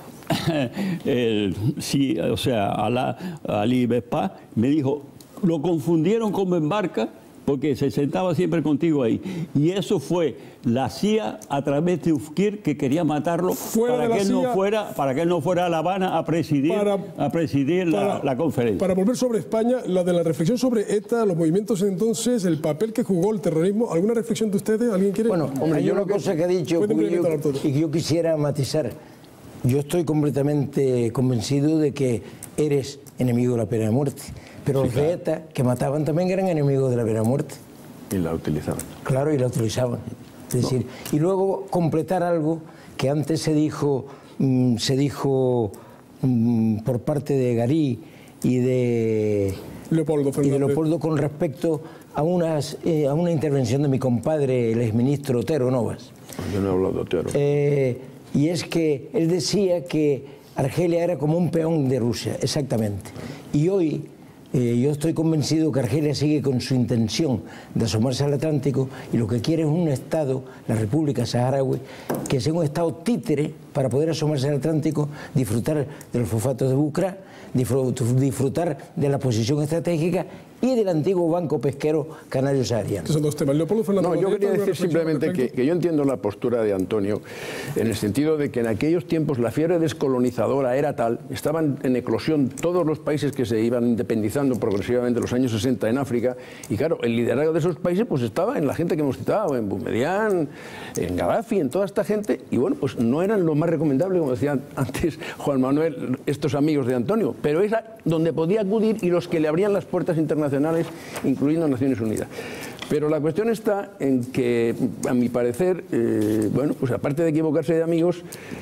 el, sí, o sea, Ali Bespa, me dijo, lo confundieron con Ben Barka porque se sentaba siempre contigo ahí. Y eso fue la C I A a través de Ufkir, que quería matarlo para que, él no fuera, para que él no fuera a La Habana a presidir, para, a presidir para, la, la conferencia. Para volver sobre España, la de la reflexión sobre ETA, los movimientos entonces, el papel que jugó el terrorismo, ¿alguna reflexión de ustedes? ¿Alguien quiere? Bueno, hombre, hay una cosa que ha dicho Cubillo, y que yo quisiera matizar. Yo estoy completamente convencido de que eres enemigo de la pena de muerte. Pero sí, los de ETA, que mataban, también eran enemigos de la pena de muerte. Y la utilizaban. Claro, y la utilizaban. Es decir, no. Y luego completar algo que antes se dijo, mmm, se dijo mmm, por parte de Garí y de Leopoldo, y de Leopoldo con respecto a, unas, eh, a una intervención de mi compadre, el exministro Otero Novas. Yo no he hablado de Otero. Eh, y es que él decía que Argelia era como un peón de Rusia, exactamente. Y hoy eh, yo estoy convencido que Argelia sigue con su intención de asomarse al Atlántico, y lo que quiere es un Estado, la República Saharaui, que sea un Estado títere para poder asomarse al Atlántico, disfrutar de los fosfatos de Bucra, disfrutar de la posición estratégica y del antiguo banco pesquero canario sahariano. Son dos temas. Leopoldo Fernández. No, yo quería decir simplemente que, que yo entiendo la postura de Antonio en el sentido de que en aquellos tiempos la fiebre descolonizadora era tal, estaban en eclosión todos los países que se iban independizando progresivamente en los años sesenta en África, y claro, el liderazgo de esos países pues estaba en la gente que hemos citado, en Boumediene, en Gaddafi, en toda esta gente, y bueno, pues no eran lo más recomendable, como decía antes Juan Manuel, estos amigos de Antonio, pero era donde podía acudir y los que le abrían las puertas internacionales, incluyendo Naciones Unidas. Pero la cuestión está en que, a mi parecer, eh, bueno, pues aparte de equivocarse de amigos,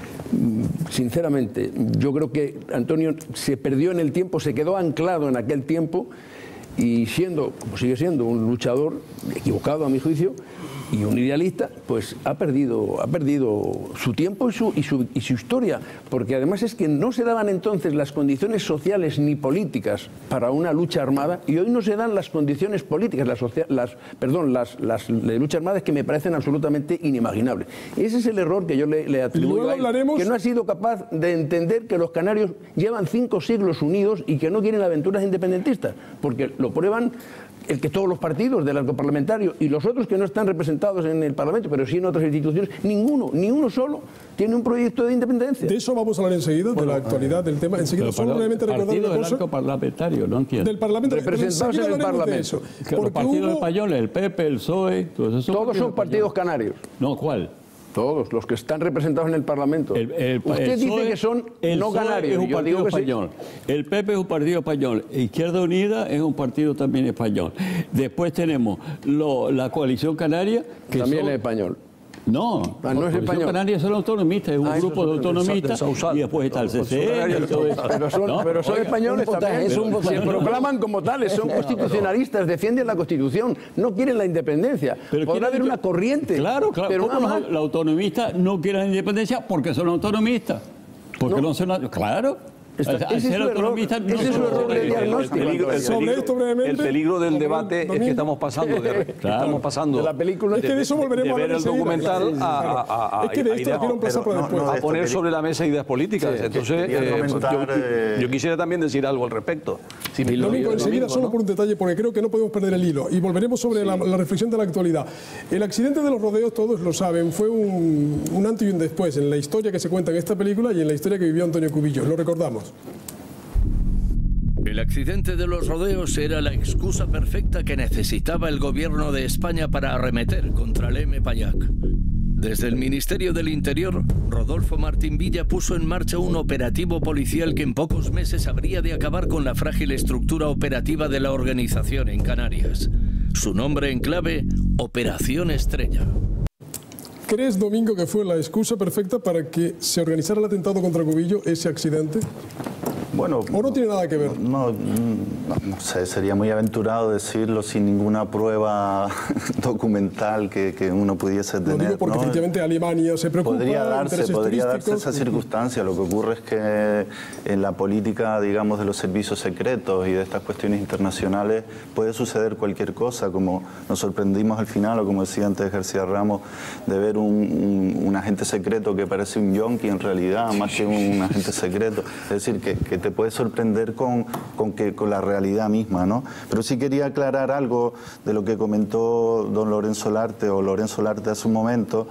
sinceramente, yo creo que Antonio se perdió en el tiempo, se quedó anclado en aquel tiempo, y siendo, como sigue siendo, un luchador equivocado a mi juicio, y un idealista, pues ha perdido, ha perdido su tiempo y su, y, su, y su historia, porque además es que no se daban entonces las condiciones sociales ni políticas para una lucha armada, y hoy no se dan las condiciones políticas, las, las, perdón, las, las de lucha armada, que me parecen absolutamente inimaginables. Ese es el error que yo le, le atribuyo a él, que no ha sido capaz de entender que los canarios llevan cinco siglos unidos y que no quieren aventuras independentistas, porque lo prueban el que todos los partidos del arco parlamentario y los otros que no están representados en el Parlamento, pero sí en otras instituciones, ninguno, ni uno solo, tiene un proyecto de independencia. De eso vamos a hablar enseguida, bueno, de la actualidad del tema. Enseguida, solo brevemente recordar una cosa. Del arco parlamentario, no entiendo. Del Parlamento, representados en el Parlamento. Los partidos hubo... españoles, el P P, el P S O E, todos esos todos son partidos canarios. No, ¿cuál? Todos los que están representados en el Parlamento. El, el, Usted el dice P S O E, que son el no P S O E canarios. Es un yo partido digo español. Sí. El P P es un partido español. Izquierda Unida es un partido también español. Después tenemos lo, la coalición canaria, que también son, es español. No, ah, no es español. Canarias son autonomistas, es un ah, grupo de autonomistas, y después está el C C E. Pero son, no, pero son oiga, españoles un también, es un se proclaman como tales, son constitucionalistas, defienden la Constitución, no quieren la independencia. Pero podrá haber una corriente, claro, claro, pero una más. Los autonomistas no quieren la independencia porque son autonomistas. Porque no, no son, claro. Está, ese es su error, ese es su error de diagnóstico. El peligro, el Sobre peligro, esto brevemente, el peligro del debate Domingo, es que estamos pasando de, Claro. estamos pasando De la película. Es que de eso volveremos de a ver hablar el enseguida. documental Sí, sí, a, claro. a, a, Es que de a esto ideas- lo quiero emplazar pero para no, después. no, a de esto poner quería- sobre la mesa ideas políticas. Sí, Entonces, quería eh, pues, comentar, yo, eh, yo quisiera también decir algo al respecto. Si me lo Domingo, digo, enseguida, Domingo, solo ¿no? por un detalle, porque creo que no podemos perder el hilo. Y volveremos sobre la, la reflexión de la actualidad. El accidente de los rodeos, todos lo saben, fue un, un antes y un después en la historia que se cuenta en esta película y en la historia que vivió Antonio Cubillo. Lo recordamos. El accidente de los rodeos era la excusa perfecta que necesitaba el gobierno de España para arremeter contra el M. Payac. Desde el Ministerio del Interior, Rodolfo Martín Villa puso en marcha un operativo policial que en pocos meses habría de acabar con la frágil estructura operativa de la organización en Canarias. Su nombre en clave, Operación Estrella. ¿Crees, Domingo, que fue la excusa perfecta para que se organizara el atentado contra Cubillo, ese accidente? Bueno, ¿O no tiene nada que ver? No, no, no sé, sería muy aventurado decirlo sin ninguna prueba documental que, que uno pudiese tener. Lo digo porque ¿no? efectivamente Alemania se preocupa, Podría darse, intereses podría darse turísticos. esa circunstancia. Lo que ocurre es que en la política, digamos, de los servicios secretos y de estas cuestiones internacionales puede suceder cualquier cosa, como nos sorprendimos al final, o como decía antes García Ramos, de ver un, un, un agente secreto que parece un yonki en realidad, más que un agente secreto. Es decir, que, que te puede sorprender con, con, que, con la realidad misma, ¿no? Pero sí quería aclarar algo de lo que comentó don Lorenzo Larte o Lorenzo Larte hace un momento,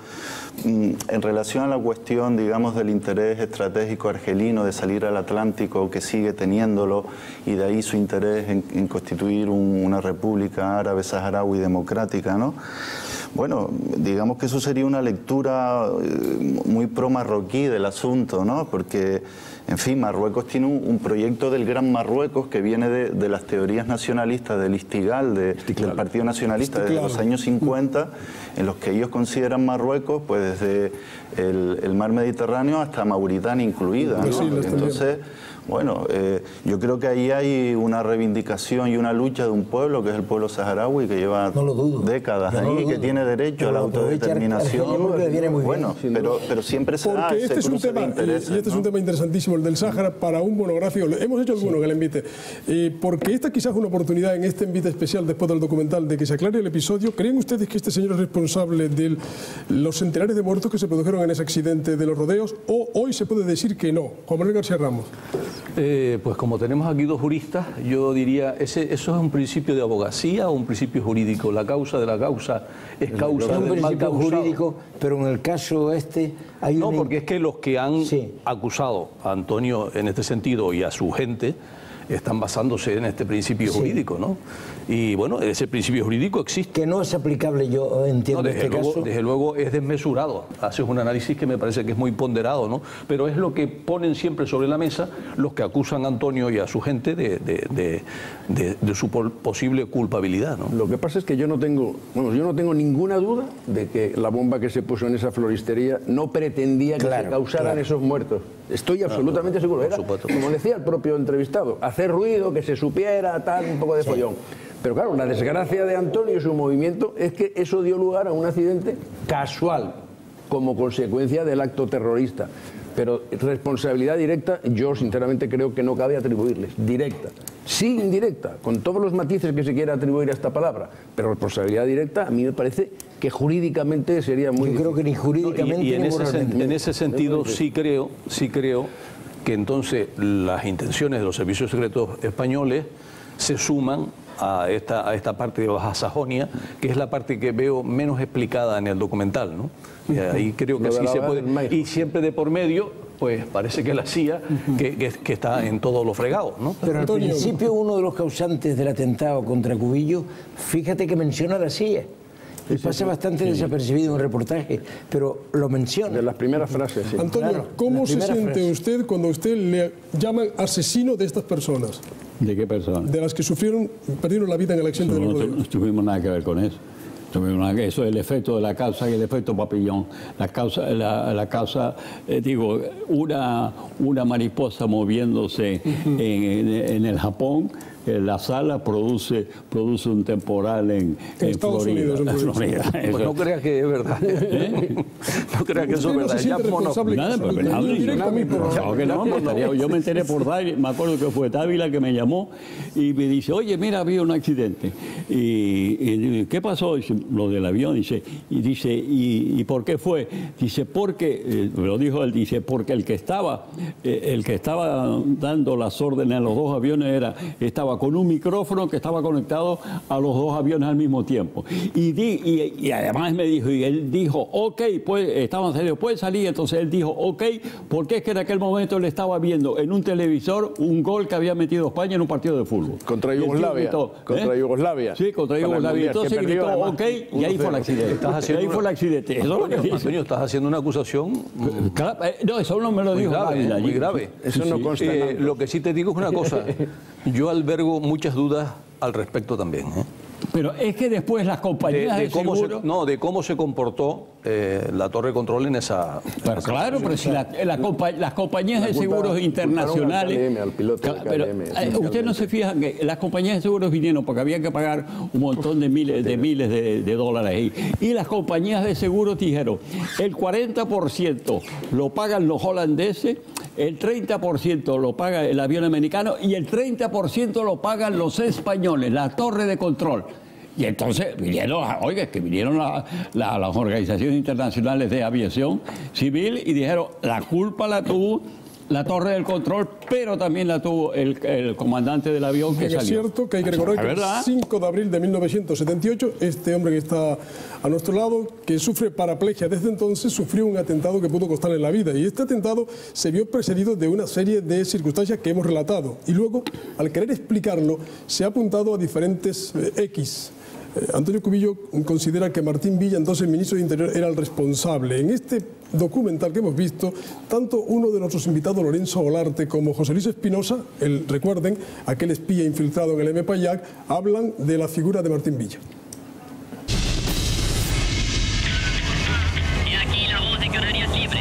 en relación a la cuestión, digamos, del interés estratégico argelino de salir al Atlántico, que sigue teniéndolo, y de ahí su interés en, en constituir un, una república árabe saharaui democrática, ¿no? Bueno, digamos que eso sería una lectura muy pro-marroquí del asunto, ¿no? Porque, en fin, Marruecos tiene un, un proyecto del Gran Marruecos que viene de, de las teorías nacionalistas del Istigal, de, del Partido Nacionalista, desde los años cincuenta, en los que ellos consideran Marruecos, pues desde el, el mar Mediterráneo hasta Mauritania incluida, ¿no? Entonces, bueno, eh, yo creo que ahí hay una reivindicación y una lucha de un pueblo, que es el pueblo saharaui, que lleva no lo dudo. décadas ahí, no que tiene derecho pero a la autodeterminación. Bueno, pero, pero siempre se da Porque ese este es un cruce tema, de intereses, y este es ¿no? un tema interesantísimo, el del Sáhara, para un monográfico. Hemos hecho alguno que le invite. Eh, porque esta quizás es una oportunidad en este envite especial después del documental de que se aclare el episodio. ¿Creen ustedes que este señor es responsable de los centenares de muertos que se produjeron en ese accidente de los rodeos? ¿O hoy se puede decir que no? Juan Manuel García Ramos. Eh, pues como tenemos aquí dos juristas, yo diría, ese, ¿eso es un principio de abogacía o un principio jurídico? La causa de la causa es causa es un del mal principio causado. jurídico, pero en el caso este hay No, una... porque es que los que han Sí. acusado a Antonio en este sentido y a su gente están basándose en este principio Sí. jurídico, ¿no? Y bueno, ese principio jurídico existe. Que no es aplicable, yo entiendo No, desde, este luego, caso. desde luego es desmesurado. Haces un análisis que me parece que es muy ponderado, ¿no? Pero es lo que ponen siempre sobre la mesa los que acusan a Antonio y a su gente de, de, de, de, de su posible culpabilidad, ¿no? Lo que pasa es que yo no tengo, bueno, yo no tengo ninguna duda de que la bomba que se puso en esa floristería no pretendía que Claro, se causaran claro. esos muertos. Estoy absolutamente seguro. Era, como decía el propio entrevistado, hacer ruido, que se supiera, tal, un poco de follón. Pero claro, la desgracia de Antonio y su movimiento es que eso dio lugar a un accidente casual, como consecuencia del acto terrorista. Pero responsabilidad directa, yo sinceramente creo que no cabe atribuirles. Directa. Sí, indirecta, con todos los matices que se quiera atribuir a esta palabra. Pero responsabilidad directa, a mí me parece que jurídicamente sería muy Yo creo que ni jurídicamente Y, y en, ni ese, sen- moralmente. en ese sentido sí creo, sí creo que entonces las intenciones de los servicios secretos españoles se suman a esta, a esta parte de Baja Sajonia, que es la parte que veo menos explicada en el documental, ¿no? Y ahí creo que Lo de sí la se Baja puede. del Maíz. Y siempre de por medio, pues parece que la C I A, que, que, que está en todos los fregados, ¿no? Pero al Antonio. principio uno de los causantes del atentado contra Cubillo, fíjate que menciona a la C I A. Y pasa bastante desapercibido en un reportaje, pero lo menciona. de las primeras frases. Sí. Antonio, Claro, ¿cómo la se primera siente frase. usted cuando usted le llaman asesino de estas personas? ¿De qué persona? De las que sufrieron, perdieron la vida en el accidente de No, los no, tu- rodeos. no tuvimos nada que ver con eso. Tuvimos nada que- Eso es el efecto de la causa y el efecto papillón. La causa, la, la causa eh, digo, una, una mariposa moviéndose en, en- en el Japón eh, la sala produce, produce un temporal en, en, en Florida. Unidos, en Florida. Pues no creas que es verdad. ¿Eh? No creas que eso es verdad. Ya mono... Nada, pero no, yo me enteré por Dávila, me acuerdo que fue Dávila que me llamó y me dice, oye, mira, había un accidente. Y, y ¿qué pasó? Dice, lo del avión, dice, y dice, ¿y, y por qué fue? Dice, porque, eh, lo dijo él, dice, porque el que estaba, eh, el que estaba dando las órdenes a los dos aviones era, estaba con un micrófono que estaba conectado a los dos aviones al mismo tiempo. Y, di, y, y además me dijo, y él dijo, ok, pues, estaban saliendo, puede salir. Entonces él dijo, ok, porque es que en aquel momento él estaba viendo en un televisor un gol que había metido España en un partido de fútbol. Contra Yugoslavia. Gritó, contra ¿eh? Yugoslavia. Sí, contra Yugoslavia. Entonces gritó, ok, y ahí fue el accidente. Estás y ahí una... fue el accidente. Eso Antonio, es lo que Antonio, estás haciendo una acusación... Claro, no, eso no me lo dijo grave, Dávila. Muy grave. Eso sí, no consta. Eh, lo que sí te digo es una cosa. Yo albergo muchas dudas al respecto también, ¿eh? Pero es que después las compañías de, de, de cómo seguro... Se, no, de cómo se comportó eh, la torre de control en esa... Pero esa claro, pero si la, la compa las compañías la de culpa, seguros internacionales... Al, al piloto del pero eh, usted no se fija que las compañías de seguros vinieron porque había que pagar un montón de miles de, miles de, de dólares ahí. Y las compañías de seguros dijeron, el cuarenta por ciento lo pagan los holandeses, el treinta por ciento lo paga el avión americano y el treinta por ciento lo pagan los españoles, la torre de control. Y entonces vinieron, oiga, que vinieron la, la, las organizaciones internacionales de aviación civil y dijeron, la culpa la tuvo la torre del control, pero también la tuvo el, el comandante del avión que es salió. Es cierto que hay que recordar que el cinco de abril de mil novecientos setenta y ocho, este hombre que está a nuestro lado, que sufre paraplegia desde entonces, sufrió un atentado que pudo costarle la vida. Y este atentado se vio precedido de una serie de circunstancias que hemos relatado. Y luego, al querer explicarlo, se ha apuntado a diferentes eh, X. Eh, Antonio Cubillo considera que Martín Villa, entonces ministro de Interior, era el responsable. En este documental que hemos visto, tanto uno de nuestros invitados, Lorenzo Olarte, como José Luis Espinosa, el, recuerden, aquel espía infiltrado en el M. Payac, hablan de la figura de Martín Villa. Y aquí la voz de Canarias Libre.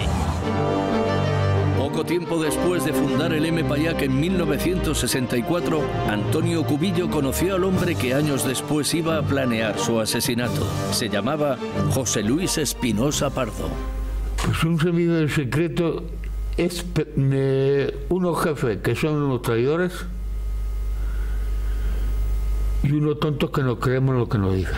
Poco tiempo después de fundar el M. Payac en mil novecientos sesenta y cuatro, Antonio Cubillo conoció al hombre que años después iba a planear su asesinato. Se llamaba José Luis Espinosa Pardo. Pues un servidor secreto es eh, unos jefes que son unos traidores y unos tontos que nos creemos lo que nos dicen.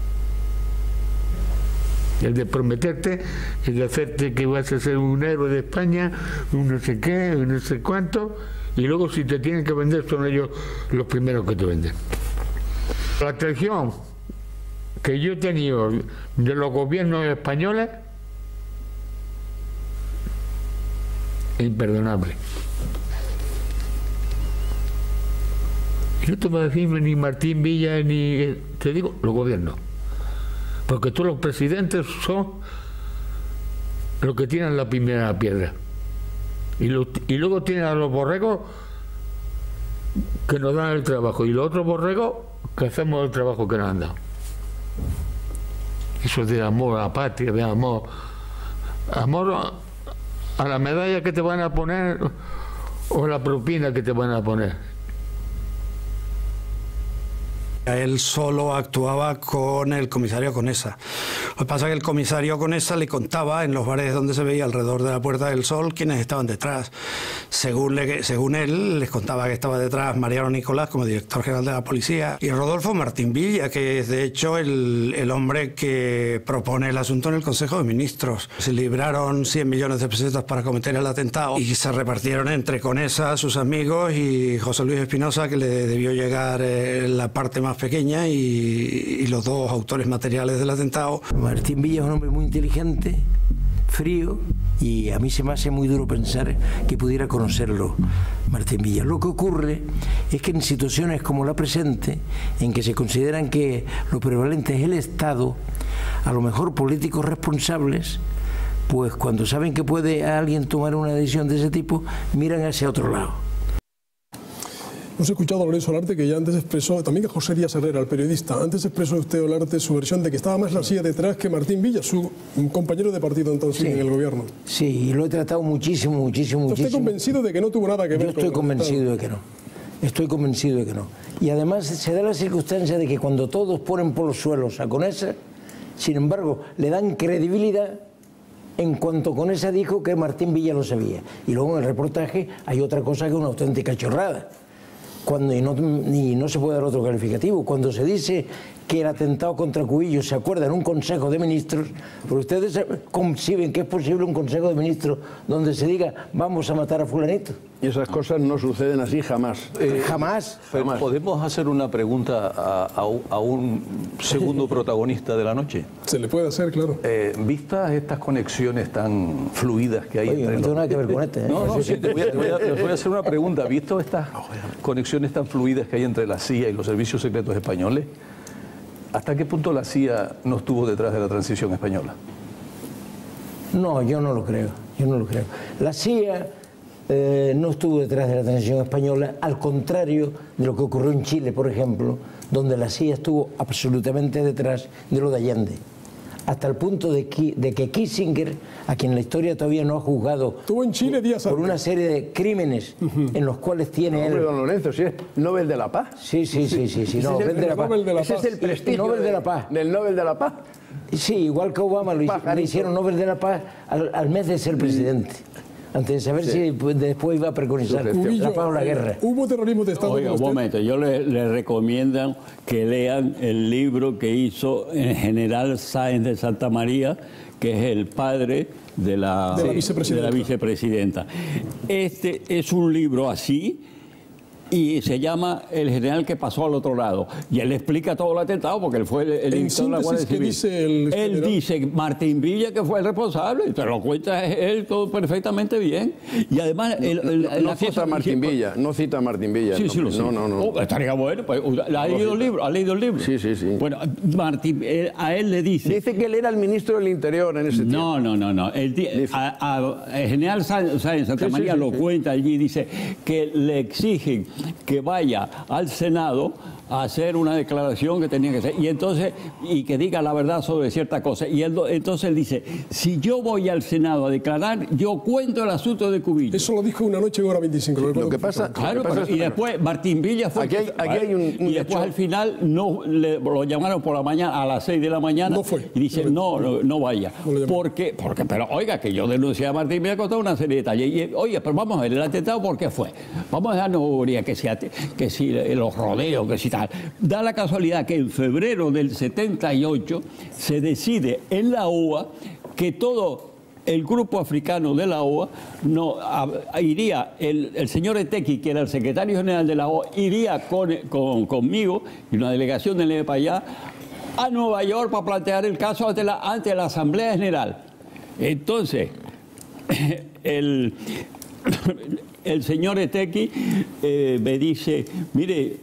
El de prometerte, el de hacerte que vas a ser un héroe de España, un no sé qué, un no sé cuánto, y luego si te tienen que vender son ellos los primeros que te venden. La traición que yo he tenido de los gobiernos españoles es imperdonable. Yo no te voy a decir ni Martín Villa ni... te digo, los gobiernos. Porque todos los presidentes son los que tienen la primera piedra. Y, lo, y luego tienen a los borregos que nos dan el trabajo. Y los otros borregos que hacemos el trabajo que nos han dado. Eso es de amor a la patria, de amor. Amor a la medalla que te van a poner o la propina que te van a poner. Él solo actuaba con el comisario Conesa. Lo que pasa es que el comisario Conesa le contaba en los bares donde se veía alrededor de la Puerta del Sol quiénes estaban detrás. Según, le, según él, les contaba que estaba detrás Mariano Nicolás como director general de la policía y Rodolfo Martín Villa, que es de hecho el, el hombre que propone el asunto en el Consejo de Ministros. Se libraron cien millones de pesetas para cometer el atentado y se repartieron entre Conesa, sus amigos y José Luis Espinosa, que le debió llegar eh, la parte más pequeña y, y los dos autores materiales del atentado. Martín Villa es un hombre muy inteligente, frío, y a mí se me hace muy duro pensar que pudiera conocerlo Martín Villa. Lo que ocurre es que en situaciones como la presente, en que se consideran que lo prevalente es el Estado, a lo mejor políticos responsables, pues cuando saben que puede alguien tomar una decisión de ese tipo, miran hacia otro lado. Hemos escuchado a Lorenzo Olarte, que ya antes expresó, también a José Díaz Herrera, el periodista. Antes expresó usted, Olarte, su versión de que estaba más la silla detrás que Martín Villa, su compañero de partido entonces sí, en el gobierno. Sí, y lo he tratado muchísimo, muchísimo, muchísimo. ¿Estoy convencido de que no tuvo nada que ver Yo estoy con convencido de que no. Estoy convencido de que no. Y además se da la circunstancia de que cuando todos ponen por los suelos a Conesa, sin embargo, le dan credibilidad en cuanto Conesa dijo que Martín Villa lo sabía. Y luego en el reportaje hay otra cosa que una auténtica chorrada. Cuando, y, no, y no se puede dar otro calificativo. Cuando se dice que el atentado contra Cubillo se acuerda en un Consejo de Ministros, pero ustedes conciben que es posible un Consejo de Ministros donde se diga vamos a matar a fulanito. Y esas cosas no suceden así jamás. Eh, jamás. jamás. ¿Podemos hacer una pregunta a, a, a un segundo protagonista de la noche? Se le puede hacer, claro. Eh, vistas estas conexiones tan fluidas que hay Oye, entre no tengo nada que ver con este. ¿eh? No, no, sí, te voy, a, te voy a, te voy a hacer una pregunta. ¿Visto estas conexiones tan fluidas que hay entre la C I A y los servicios secretos españoles? ¿Hasta qué punto la C I A no estuvo detrás de la transición española? No, yo no lo creo. Yo no lo creo. La C I A eh, no estuvo detrás de la transición española, al contrario de lo que ocurrió en Chile, por ejemplo, donde la C I A estuvo absolutamente detrás de lo de Allende. Hasta el punto de que, de que Kissinger, a quien la historia todavía no ha juzgado estuvo en Chile días por una serie de crímenes uh-huh. en los cuales tiene no, él... Hombre, don Lorenzo, si es Nobel de la Paz. Sí, sí, sí, sí, sí, Nobel es el, de la Paz. De la Ese Paz. es el prestigio Nobel de, de la Paz. del Nobel de la Paz. Sí, igual que Obama lo hizo, le hicieron Nobel de la Paz al, al mes de ser presidente. Antes de saber sí. si después iba a preconizar Cubillo, la paz o la guerra. ¿Hubo terrorismo de Estado? Oiga, un momento, yo le, le recomiendo que lean el libro que hizo el general Sáenz de Santa María, que es el padre de la, de la, vicepresidenta. de la vicepresidenta. Este es un libro así, y se llama El general que pasó al otro lado. Y él explica todo el atentado porque él fue el, el director de la Guardia Civil. Dice el él general? dice Martín Villa que fue el responsable, y te lo cuenta él todo perfectamente bien. Y además... El, el, no, no, no cita a Martín Villa, no cita a Martín Villa. Sí, no, sí, lo no, no, no. Oh, estaría bueno. Pues, ¿ha, leído el libro? ¿Ha leído el libro? Sí, sí, sí. Bueno, Martín, él, a él le dice... Dice que él era el ministro del Interior en ese tiempo. No, no, no. no. El, a, a, el general Sáenz de Santa sí, María sí, sí, lo sí. cuenta allí, dice que le exigen que vaya al Senado a hacer una declaración que tenía que hacer y entonces y que diga la verdad sobre cierta cosa y él, entonces él dice si yo voy al Senado a declarar yo cuento el asunto de Cubillo. Eso lo dijo una noche en hora veinticinco. Sí, lo que pasa, claro, lo que pasa pero, y después Martín Villa fue aquí hay, aquí hay un, un y después hecho. al final no le, lo llamaron por la mañana a las seis de la mañana no fue. y dice no no, no vaya no porque porque pero oiga que yo denuncié a Martín Villa con toda una serie de detalles y oye pero vamos a ver el atentado por qué fue vamos a dejarnos que si que si los rodeos que si tal da la casualidad que en febrero del setenta y ocho se decide en la O A que todo el grupo africano de la O A no, a, iría, el, el señor Etequi, que era el secretario general de la O A, iría con, con, conmigo y una delegación del E P para allá a Nueva York para plantear el caso ante la, ante la Asamblea General. Entonces, el, el señor Etequi eh, me dice, mire,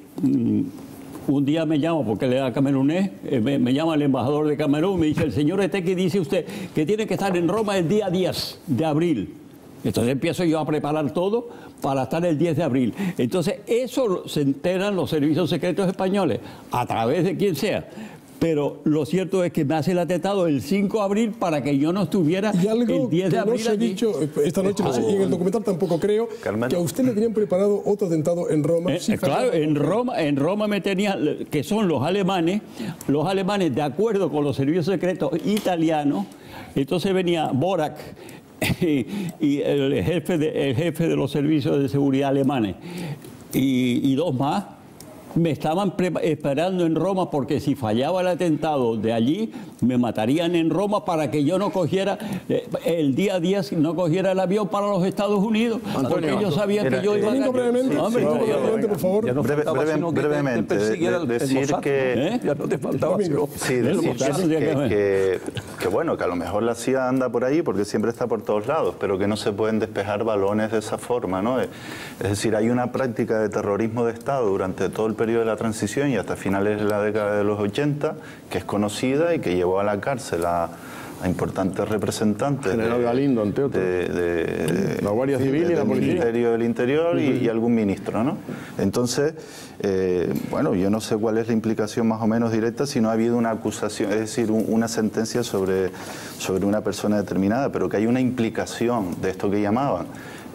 un día me llama, porque él era camerunés, me, me llama el embajador de Camerún, me dice, el señor Etequi dice usted que tiene que estar en Roma el día diez de abril. Entonces empiezo yo a preparar todo para estar el diez de abril. Entonces eso se enteran los servicios secretos españoles, a través de quien sea. Pero lo cierto es que me hace el atentado el cinco de abril para que yo no estuviera y algo el diez de abril. No se ha dicho esta noche, no sé, y en el documental tampoco creo, Carmen. Que a usted le tenían preparado otro atentado en Roma. Eh, sí, claro, en Roma, en Roma me tenían, que son los alemanes, los alemanes de acuerdo con los servicios secretos italianos. Entonces venía Borak y, y el, jefe de, el jefe de los servicios de seguridad alemanes y, y dos más. Me estaban esperando en Roma porque si fallaba el atentado de allí, me matarían en Roma para que yo no cogiera, eh, el día diez no cogiera el avión para los Estados Unidos, Antonio, porque ellos sabían era, que yo iba a... brevemente, sí, hombre, sí, no, brevemente, por favor. Ya no Breve, breve, brevemente, de, de, decir que... ¿Eh? Ya no te faltaba... Sí, decir que, que, que, que bueno, que a lo mejor la C I A anda por ahí porque siempre está por todos lados, pero que no se pueden despejar balones de esa forma, ¿no? Es decir, hay una práctica de terrorismo de Estado durante todo el periodo de la transición y hasta finales de la década de los ochenta, que es conocida y que llevó a la cárcel a, a importantes representantes General de, Galindo, entre otros. de, de la Guardia Civil de, y la Policía. del Ministerio del Interior uh-huh. y, y algún ministro, ¿no? Entonces, eh, bueno, yo no sé cuál es la implicación más o menos directa si no ha habido una acusación, es decir, un, una sentencia sobre, sobre una persona determinada, pero que hay una implicación de esto que llamaban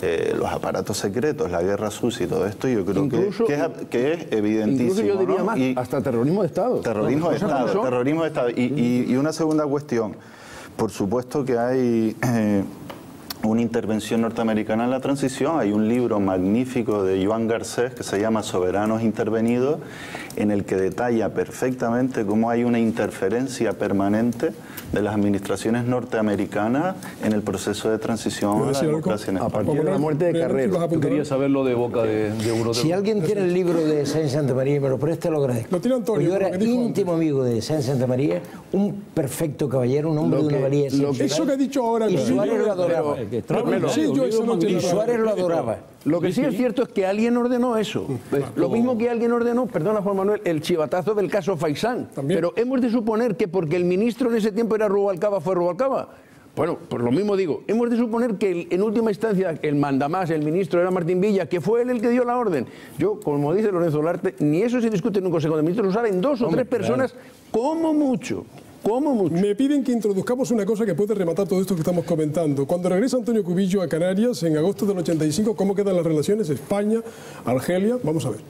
eh, los aparatos secretos, la guerra sucia y todo esto, yo creo incluso, que, que, es, que es evidentísimo. Incluso yo diría, ¿no?, más, y hasta terrorismo de Estado. Terrorismo de Estado, terrorismo de Estado. Y, y, y una segunda cuestión, por supuesto que hay eh, una intervención norteamericana en la transición. Hay un libro magnífico de Joan Garcés que se llama Soberanos Intervenidos, en el que detalla perfectamente cómo hay una interferencia permanente de las administraciones norteamericanas en el proceso de transición a la democracia en España. A partir de la muerte de Carrero. Tú querías saberlo de boca de, de uno de Si los... alguien tiene el libro de Sáenz Santamaría y me lo presta, lo agradezco. Lo tiene Antonio. Yo era íntimo amigo de Sáenz Santamaría, un perfecto caballero, un hombre Lo de una que- valía lo que- excepcional. Eso que ha dicho ahora, Y el Suárez libro, lo adoraba. pero- Tráemelo. Sí, yo esa noche Y lo- Suárez lo adoraba. Lo que sí es cierto es que alguien ordenó eso. Lo mismo que alguien ordenó, perdona Juan Manuel, el chivatazo del caso Faisán. Pero hemos de suponer que porque el ministro en ese tiempo era Rubalcaba, fue Rubalcaba. Bueno, por lo mismo digo, hemos de suponer que el- en última instancia el mandamás, el ministro era Martín Villa, que fue él el que dio la orden. Yo, como dice Lorenzo Olarte, ni eso se discute en un consejo de ministros, lo saben dos o Hombre, tres personas, claro. como mucho. ¿Cómo mucho? Me piden que introduzcamos una cosa que puede rematar todo esto que estamos comentando. Cuando regresa Antonio Cubillo a Canarias en agosto del ochenta y cinco, ¿cómo quedan las relaciones España, Argelia? Vamos a ver.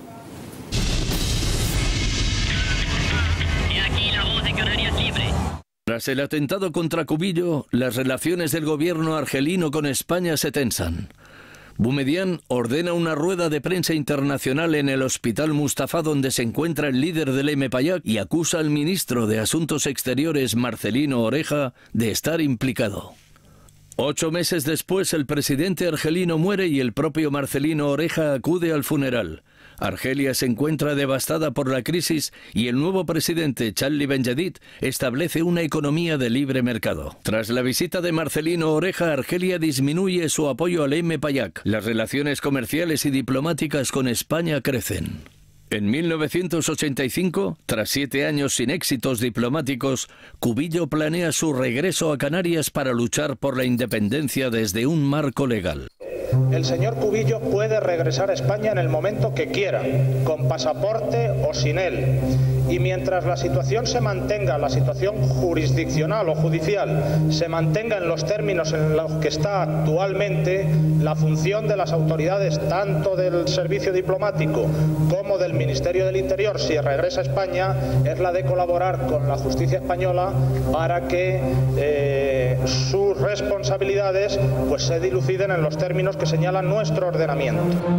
Tras el atentado contra Cubillo, las relaciones del gobierno argelino con España se tensan. Boumediene ordena una rueda de prensa internacional en el Hospital Mustafa, donde se encuentra el líder del M P A Y, y acusa al ministro de Asuntos Exteriores, Marcelino Oreja, de estar implicado. Ocho meses después, el presidente argelino muere y el propio Marcelino Oreja acude al funeral. Argelia se encuentra devastada por la crisis y el nuevo presidente, Charlie Benjedid, establece una economía de libre mercado. Tras la visita de Marcelino Oreja, Argelia disminuye su apoyo al M P A Y. Las relaciones comerciales y diplomáticas con España crecen. En mil novecientos ochenta y cinco, tras siete años sin éxitos diplomáticos, Cubillo planea su regreso a Canarias para luchar por la independencia desde un marco legal. El señor Cubillo puede regresar a España en el momento que quiera, con pasaporte o sin él. Y mientras la situación se mantenga, la situación jurisdiccional o judicial, se mantenga en los términos en los que está actualmente, la función de las autoridades, tanto del servicio diplomático como del Ministerio del Interior, si regresa a España, es la de colaborar con la justicia española para que eh, sus responsabilidades pues, se diluciden en los términos que señala nuestro ordenamiento.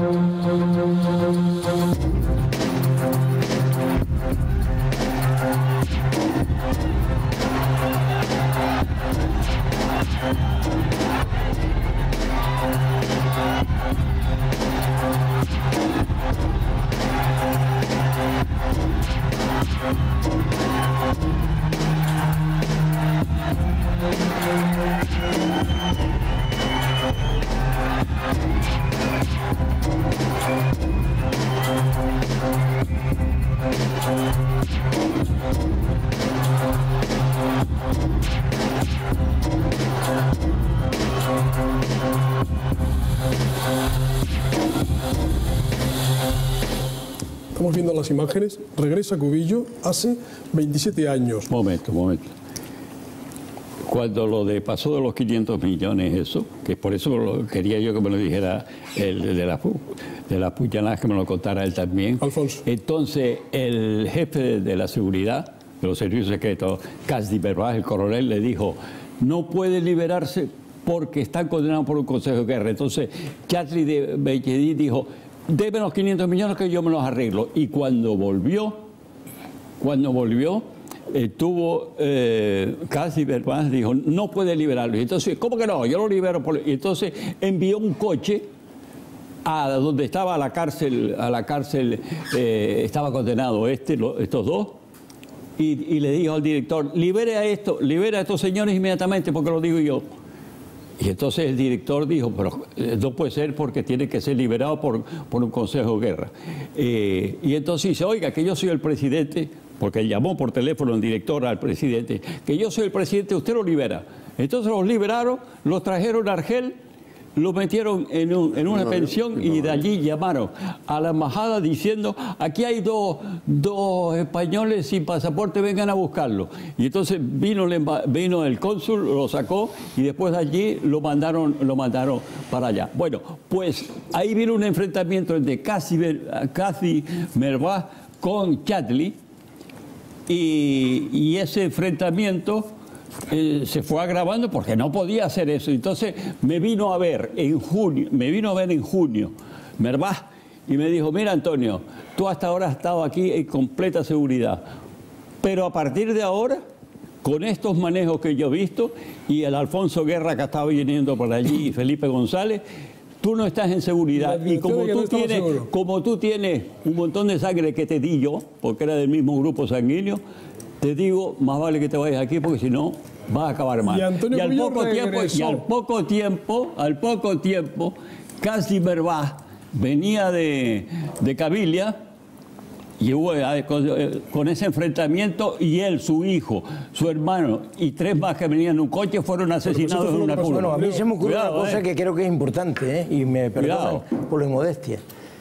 Estamos viendo las imágenes. Regresa Cubillo hace veintisiete años. Momento, momento. Cuando lo de pasó de los quinientos millones, eso, que por eso lo, quería yo que me lo dijera el de las de las puñaladas, que me lo contara él también. Alfonso. Entonces, el jefe de, de la seguridad, de los servicios secretos, Casdi Berbaj, el coronel, le dijo, no puede liberarse porque está condenado por un consejo de guerra. Entonces, Charlie de Benjedid dijo, deben los quinientos millones que yo me los arreglo. Y cuando volvió, cuando volvió, eh, tuvo eh, Casdi Berbaj, dijo, no puede liberarlo. Y entonces, ¿cómo que no? Yo lo libero. Por... Y entonces envió un coche a donde estaba la cárcel, a la cárcel eh, estaba condenado este, lo, estos dos, y, y le dijo al director, libere a esto, libere a estos señores inmediatamente, porque lo digo yo. Y entonces el director dijo, pero no puede ser porque tiene que ser liberado por, por un consejo de guerra. Eh, y entonces dice, oiga, que yo soy el presidente, porque llamó por teléfono el director al presidente, que yo soy el presidente, usted lo libera. Entonces los liberaron, los trajeron a Argel, lo metieron en, un, en una no, pensión no, y de allí llamaron a la embajada diciendo, aquí hay dos, dos españoles sin pasaporte, vengan a buscarlo. Y entonces vino el, vino el cónsul, lo sacó y después de allí lo mandaron, lo mandaron para allá. Bueno, pues ahí vino un enfrentamiento entre Casi, Casi Mervah con Chadli y, y ese enfrentamiento Eh, se fue agravando porque no podía hacer eso. Entonces me vino a ver en junio, me vino a ver en junio, Mervah, y me dijo, mira Antonio, tú hasta ahora has estado aquí en completa seguridad, pero a partir de ahora, con estos manejos que yo he visto, y el Alfonso Guerra que estaba viniendo por allí, y Felipe González, tú no estás en seguridad. Y como tú, no tienes, como tú tienes un montón de sangre que te di yo, porque era del mismo grupo sanguíneo, te digo, más vale que te vayas aquí porque si no vas a acabar mal. Y, y al poco tiempo, y al poco tiempo, al poco tiempo, Casi Mervah venía de, de Cabilia y hubo con, con ese enfrentamiento y él, su hijo, su hermano y tres más que venían en un coche fueron asesinados en una curva. Bueno, a mí se me ocurre una cosa eh. que creo que es importante ¿eh? y me perdonan por la inmodestia.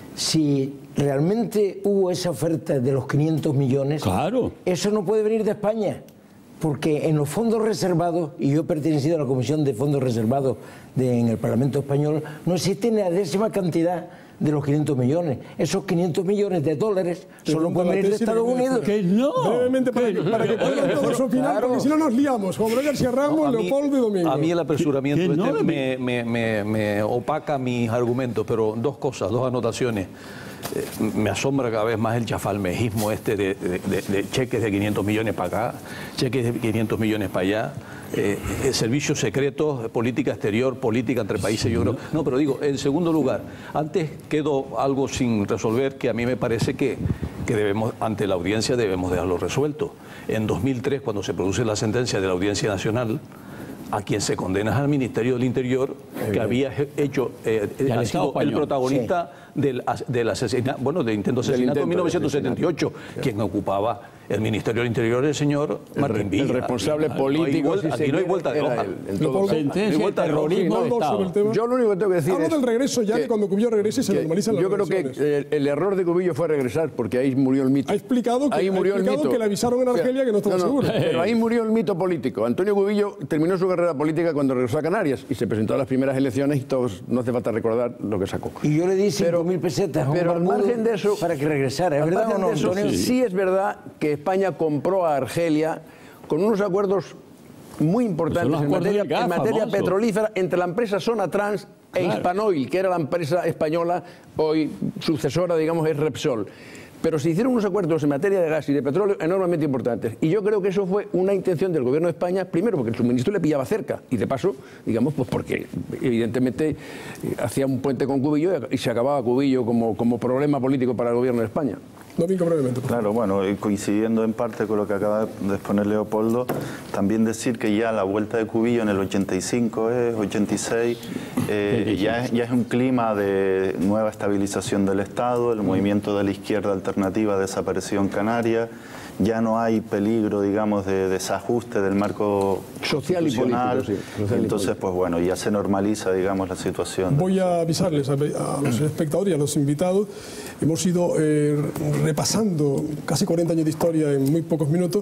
Si realmente hubo esa oferta de los quinientos millones, claro, eso no puede venir de España, porque en los fondos reservados, y yo he pertenecido a la Comisión de Fondos Reservados de, en el Parlamento Español, no existe ni la décima cantidad de los quinientos millones. Esos quinientos millones de dólares solo pueden venir de Estados Unidos. Que no. Brevemente, para que, para que puedan todos opinar, claro, porque si no nos liamos. Juan García Ramos, no, Leopoldo y Domingo. A mí el apresuramiento este no? me, me, me, me opaca mis argumentos, pero dos cosas, dos anotaciones. Eh, me asombra cada vez más el chafalmejismo este de, de, de, de cheques de quinientos millones para acá, cheques de quinientos millones para allá. Eh, eh, servicios secretos, política exterior, política entre países, yo creo. No, pero digo, en segundo lugar, antes quedó algo sin resolver que a mí me parece que, que debemos, ante la audiencia debemos dejarlo resuelto. En dos mil tres, cuando se produce la sentencia de la Audiencia Nacional, a quien se condena es al Ministerio del Interior, que había hecho, eh, ha sido el protagonista sí. del, del asesinato, bueno, del intento de asesinato en mil novecientos setenta y ocho, sí. quien ocupaba el Ministerio del Interior, el señor el Martín Villa. El responsable aquí, político. No vuelta, si aquí no hay vuelta de hoja. Sentencia, terrorismo, no, yo lo único que tengo que decir Hablo es del regreso ya, que cuando Cubillo regrese se normalizan las Yo creo que el, el error de Cubillo fue regresar, porque ahí murió el mito. Ha explicado que, ahí murió ha explicado el mito. que le avisaron en Argelia no, que no estaba no, no, seguro. Pero ahí murió el mito político. Antonio Cubillo terminó su carrera política cuando regresó a Canarias y se presentó a las primeras elecciones y todos, no hace falta recordar lo que sacó. Y yo le di cinco mil pesetas pero al margen de eso, para que regresara. ¿Es verdad o no, Antonio? Sí. sí es verdad que España compró a Argelia con unos acuerdos muy importantes en materia, gas, en materia petrolífera entre la empresa Sonatrans e claro. Hispanoil, que era la empresa española, hoy sucesora, digamos, es Repsol. Pero se hicieron unos acuerdos en materia de gas y de petróleo enormemente importantes. Y yo creo que eso fue una intención del gobierno de España, primero porque el suministro le pillaba cerca, y de paso, digamos, pues porque evidentemente hacía un puente con Cubillo y se acababa Cubillo como, como problema político para el gobierno de España. Domingo, brevemente. Claro, bueno, coincidiendo en parte con lo que acaba de exponer Leopoldo, también decir que ya la vuelta de Cubillo en el ochenta y cinco, eh, ochenta y seis, eh, ya, es, ya es un clima de nueva estabilización del Estado, el movimiento de la izquierda alternativa desapareció en Canarias, ya no hay peligro, digamos, de desajuste del marco social y político. Sí, social entonces, y pues bueno, ya se normaliza, digamos, la situación. Voy a avisarles a, a los espectadores y a los invitados. Hemos ido eh, repasando casi cuarenta años de historia en muy pocos minutos.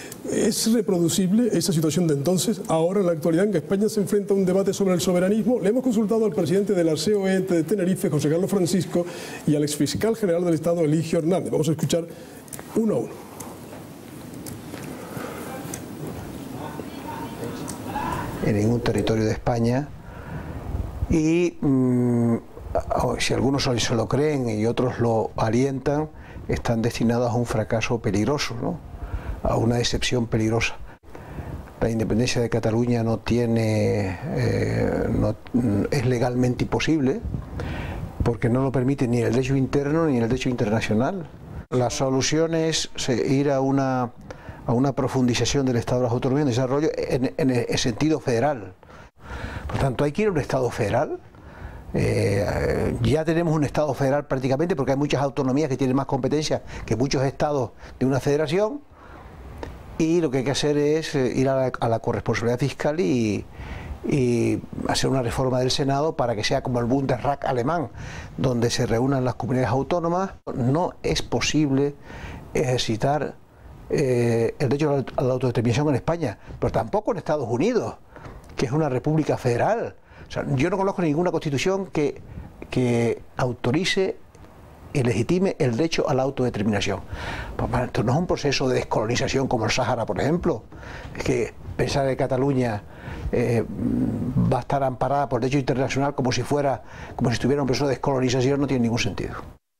¿Es reproducible esa situación de entonces, ahora en la actualidad, en que España se enfrenta a un debate sobre el soberanismo? Le hemos consultado al presidente de la C O E de Tenerife, José Carlos Francisco, y al exfiscal general del Estado, Eligio Hernández. Vamos a escuchar uno a uno. En ningún territorio de España y mmm, si algunos se lo creen y otros lo alientan, están destinados a un fracaso peligroso, ¿no? A una decepción peligrosa. La independencia de Cataluña no tiene, eh, no, es legalmente imposible porque no lo permite ni el derecho interno ni el derecho internacional. La solución es ir a una a una profundización del Estado de las autonomías, un desarrollo en, en el sentido federal. Por tanto, hay que ir a un Estado federal. Eh, ya tenemos un Estado federal prácticamente porque hay muchas autonomías que tienen más competencias que muchos estados de una federación, y lo que hay que hacer es ir a la, a la corresponsabilidad fiscal y, y hacer una reforma del Senado para que sea como el Bundesrat alemán, donde se reúnan las comunidades autónomas. No es posible ejercitar eh, el derecho a la autodeterminación en España, pero tampoco en Estados Unidos, que es una república federal. O sea, yo no conozco ninguna constitución que, que autorice y legitime el derecho a la autodeterminación. Pues, esto no es un proceso de descolonización como el Sáhara, por ejemplo. Es que pensar que Cataluña eh, va a estar amparada por el derecho internacional como si fuera, como si estuviera un proceso de descolonización, no tiene ningún sentido.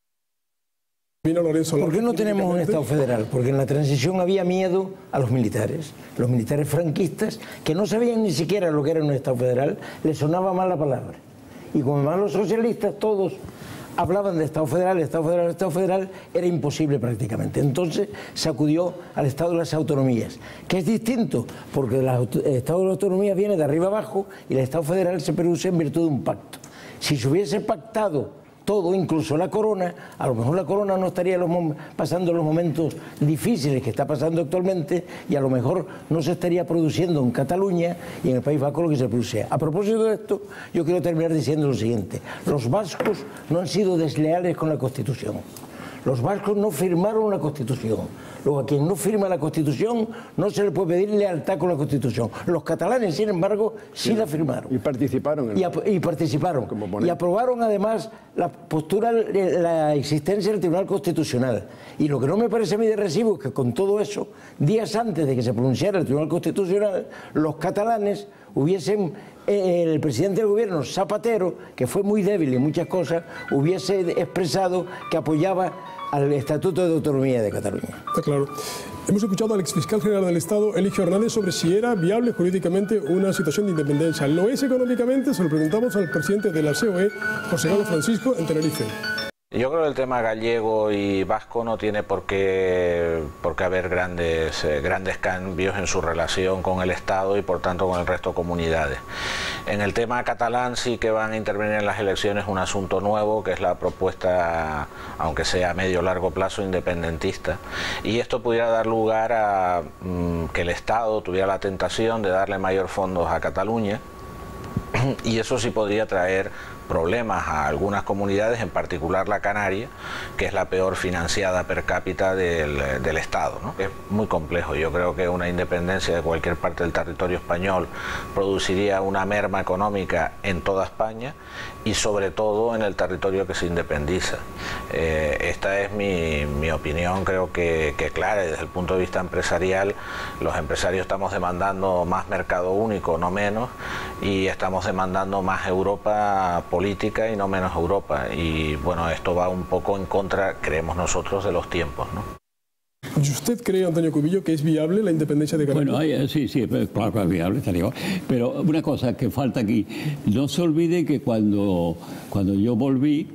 ¿Por qué no tenemos un Estado federal? Porque en la transición había miedo a los militares. Los militares franquistas, que no sabían ni siquiera lo que era un Estado federal, les sonaba mal la palabra. Y como además los socialistas todos hablaban de Estado federal, Estado federal, Estado federal, era imposible prácticamente. Entonces se acudió al Estado de las autonomías, que es distinto, porque el Estado de las autonomías viene de arriba abajo y el Estado federal se produce en virtud de un pacto. Si se hubiese pactado todo, incluso la corona, a lo mejor la corona no estaría los pasando los momentos difíciles que está pasando actualmente y a lo mejor no se estaría produciendo en Cataluña y en el País Vasco lo que se produce. A propósito de esto, yo quiero terminar diciendo lo siguiente: los vascos no han sido desleales con la Constitución. Los vascos no firmaron la Constitución. Luego, a quien no firma la Constitución no se le puede pedir lealtad con la Constitución. Los catalanes, sin embargo, sí, sí la firmaron. Y participaron. En y, y participaron. Y aprobaron, además, la postura, la existencia del Tribunal Constitucional. Y lo que no me parece a mí de recibo es que con todo eso, días antes de que se pronunciara el Tribunal Constitucional, los catalanes hubiesen, eh, el presidente del gobierno, Zapatero, que fue muy débil en muchas cosas, hubiese expresado que apoyaba al Estatuto de Autonomía de Cataluña. Está claro. Hemos escuchado al exfiscal general del Estado, Eligio Hernández, sobre si era viable jurídicamente una situación de independencia. ¿Lo es económicamente? Se lo preguntamos al presidente de la C O E, José Galo Francisco, en Tenerife. Yo creo que el tema gallego y vasco no tiene por qué, por qué haber grandes, eh, grandes cambios en su relación con el Estado y por tanto con el resto de comunidades. En el tema catalán sí que van a intervenir en las elecciones un asunto nuevo, que es la propuesta, aunque sea a medio o largo plazo, independentista. Y esto pudiera dar lugar a mmm, que el Estado tuviera la tentación de darle mayor fondos a Cataluña, y eso sí podría traer problemas a algunas comunidades, en particular la canaria, que es la peor financiada per cápita del, del Estado, ¿no? Es muy complejo. Yo creo que una independencia de cualquier parte del territorio español produciría una merma económica en toda España y sobre todo en el territorio que se independiza. Eh, esta es mi, mi opinión, creo que, que clara, y desde el punto de vista empresarial, los empresarios estamos demandando más mercado único, no menos, y estamos demandando más Europa política y no menos Europa, y bueno, esto va un poco en contra, creemos nosotros, de los tiempos, ¿no? ¿Y usted cree, Antonio Cubillo, que es viable la independencia de Canarias? Bueno, hay, sí, sí, claro que es viable, estaría. Pero una cosa que falta aquí, no se olvide que cuando, cuando yo volví,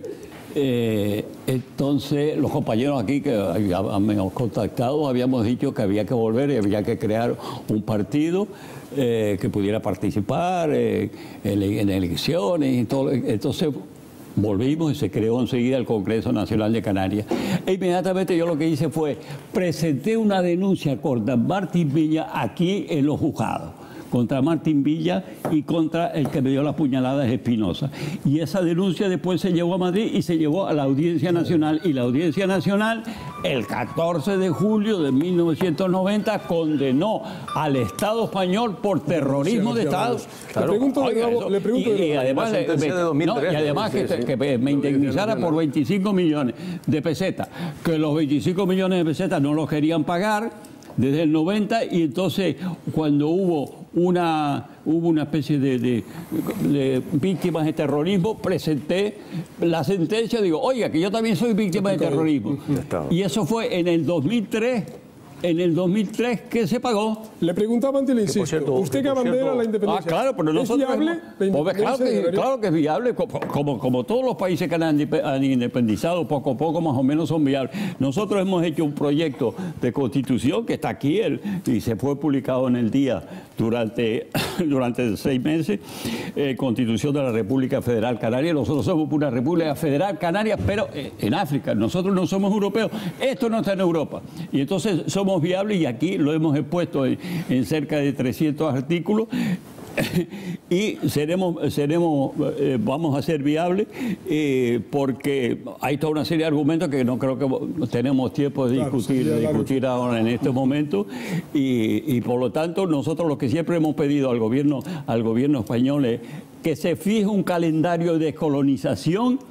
eh, entonces los compañeros aquí que habíamos contactado habíamos dicho que había que volver y había que crear un partido eh, que pudiera participar eh, en, en elecciones y todo. Entonces volvimos y se creó enseguida el Congreso Nacional de Canarias. E inmediatamente yo lo que hice fue presenté una denuncia contra Martín Villa aquí en los juzgados, contra Martín Villa y contra el que me dio las puñaladas, Espinosa. Y esa denuncia después se llevó a Madrid y se llevó a la Audiencia Nacional. Y la Audiencia Nacional, el catorce de julio de mil novecientos noventa, condenó al Estado español por terrorismo de Estado. Claro. Le pregunto, Oiga, eso, le pregunto y, y además, me, no, y además que, que me indemnizara por veinticinco millones de pesetas, que los veinticinco millones de pesetas no los querían pagar desde el noventa, y entonces cuando hubo una hubo una especie de, de, de víctimas de terrorismo, presenté la sentencia, digo, oiga, que yo también soy víctima de terrorismo. Y eso fue en el dos mil tres. En el dos mil tres, ¿qué se pagó? Le preguntaba antes, le insisto, cierto, usted que abandera la independencia. Ah, claro, pero nosotros... ¿Es viable la independencia? Claro que, claro que es viable, como, como todos los países que han independizado, poco a poco más o menos son viables. Nosotros hemos hecho un proyecto de constitución que está aquí el, y se fue publicado en el día durante, durante seis meses, eh, Constitución de la República Federal Canaria. Nosotros somos una República Federal Canaria, pero en África. Nosotros no somos europeos. Esto no está en Europa. Y entonces somos viables, y aquí lo hemos expuesto en, en cerca de trescientos artículos. y seremos, seremos eh, vamos a ser viables eh, porque hay toda una serie de argumentos que no creo que tenemos tiempo de discutir, claro, de discutir claro. ahora en este momento y, y por lo tanto nosotros lo que siempre hemos pedido al gobierno, al gobierno español es que se fije un calendario de descolonización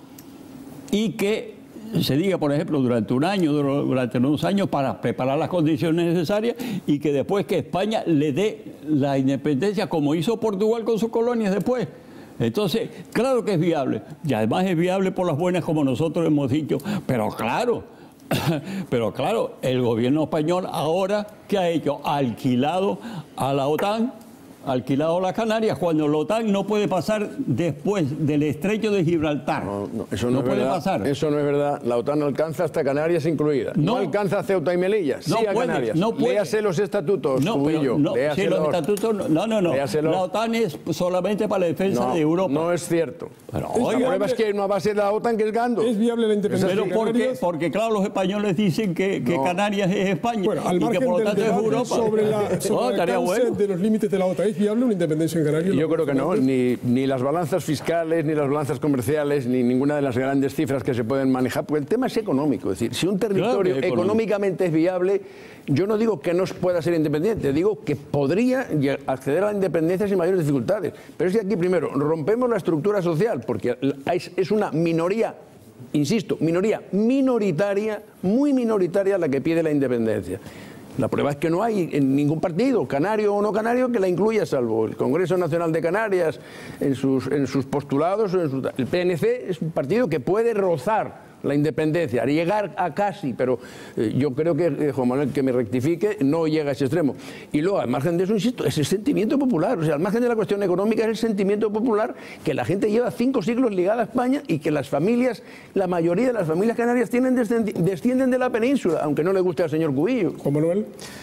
y que se diga, por ejemplo, durante un año, durante unos años, para preparar las condiciones necesarias y que después que España le dé la independencia como hizo Portugal con sus colonias después. Entonces, claro que es viable, y además es viable por las buenas como nosotros hemos dicho, pero claro, pero claro, el gobierno español ahora, ¿qué ha hecho? Ha alquilado a la OTAN, alquilado las Canarias, cuando la OTAN no puede pasar después del estrecho de Gibraltar. No, no, eso no, no es puede verdad, pasar. Eso no es verdad. La OTAN alcanza hasta Canarias incluida. No, no alcanza a Ceuta y Melilla, sí no a puede, Canarias. No puede. Léase los estatutos, no, Cubillo. No, sí, los estatutos, no, no, no. Léaselos. La OTAN es solamente para la defensa no, de Europa. No es cierto. Pero, la oiga, prueba es que hay una base de la OTAN que es Gando. Es viable la independencia Pero de ¿por qué? Canarias? Porque claro, los españoles dicen que, que no. Canarias es España bueno, al y que por lo tanto es Europa. Sobre la, sobre oh, el alcance bueno. de los límites de la OTAN, ¿es viable una independencia en Canarias? Yo creo que no, ni, ni las balanzas fiscales, ni las balanzas comerciales, ni ninguna de las grandes cifras que se pueden manejar, porque el tema es económico. Es decir, si un territorio claro, económicamente es viable, yo no digo que no pueda ser independiente, digo que podría acceder a la independencia sin mayores dificultades. Pero es que aquí, primero, rompemos la estructura social, porque es una minoría, insisto, minoría minoritaria, muy minoritaria la que pide la independencia. La prueba es que no hay en ningún partido, canario o no canario, que la incluya, salvo el Congreso Nacional de Canarias en sus, en sus postulados. En sus, el P N C es un partido que puede rozar la independencia, llegar a casi, pero eh, yo creo que, eh, Juan Manuel, que me rectifique, no llega a ese extremo. Y luego, al margen de eso, insisto, es el sentimiento popular. O sea, al margen de la cuestión económica, es el sentimiento popular que la gente lleva cinco siglos ligada a España y que las familias, la mayoría de las familias canarias tienen descienden de la península, aunque no le guste al señor Cubillo. Juan Manuel.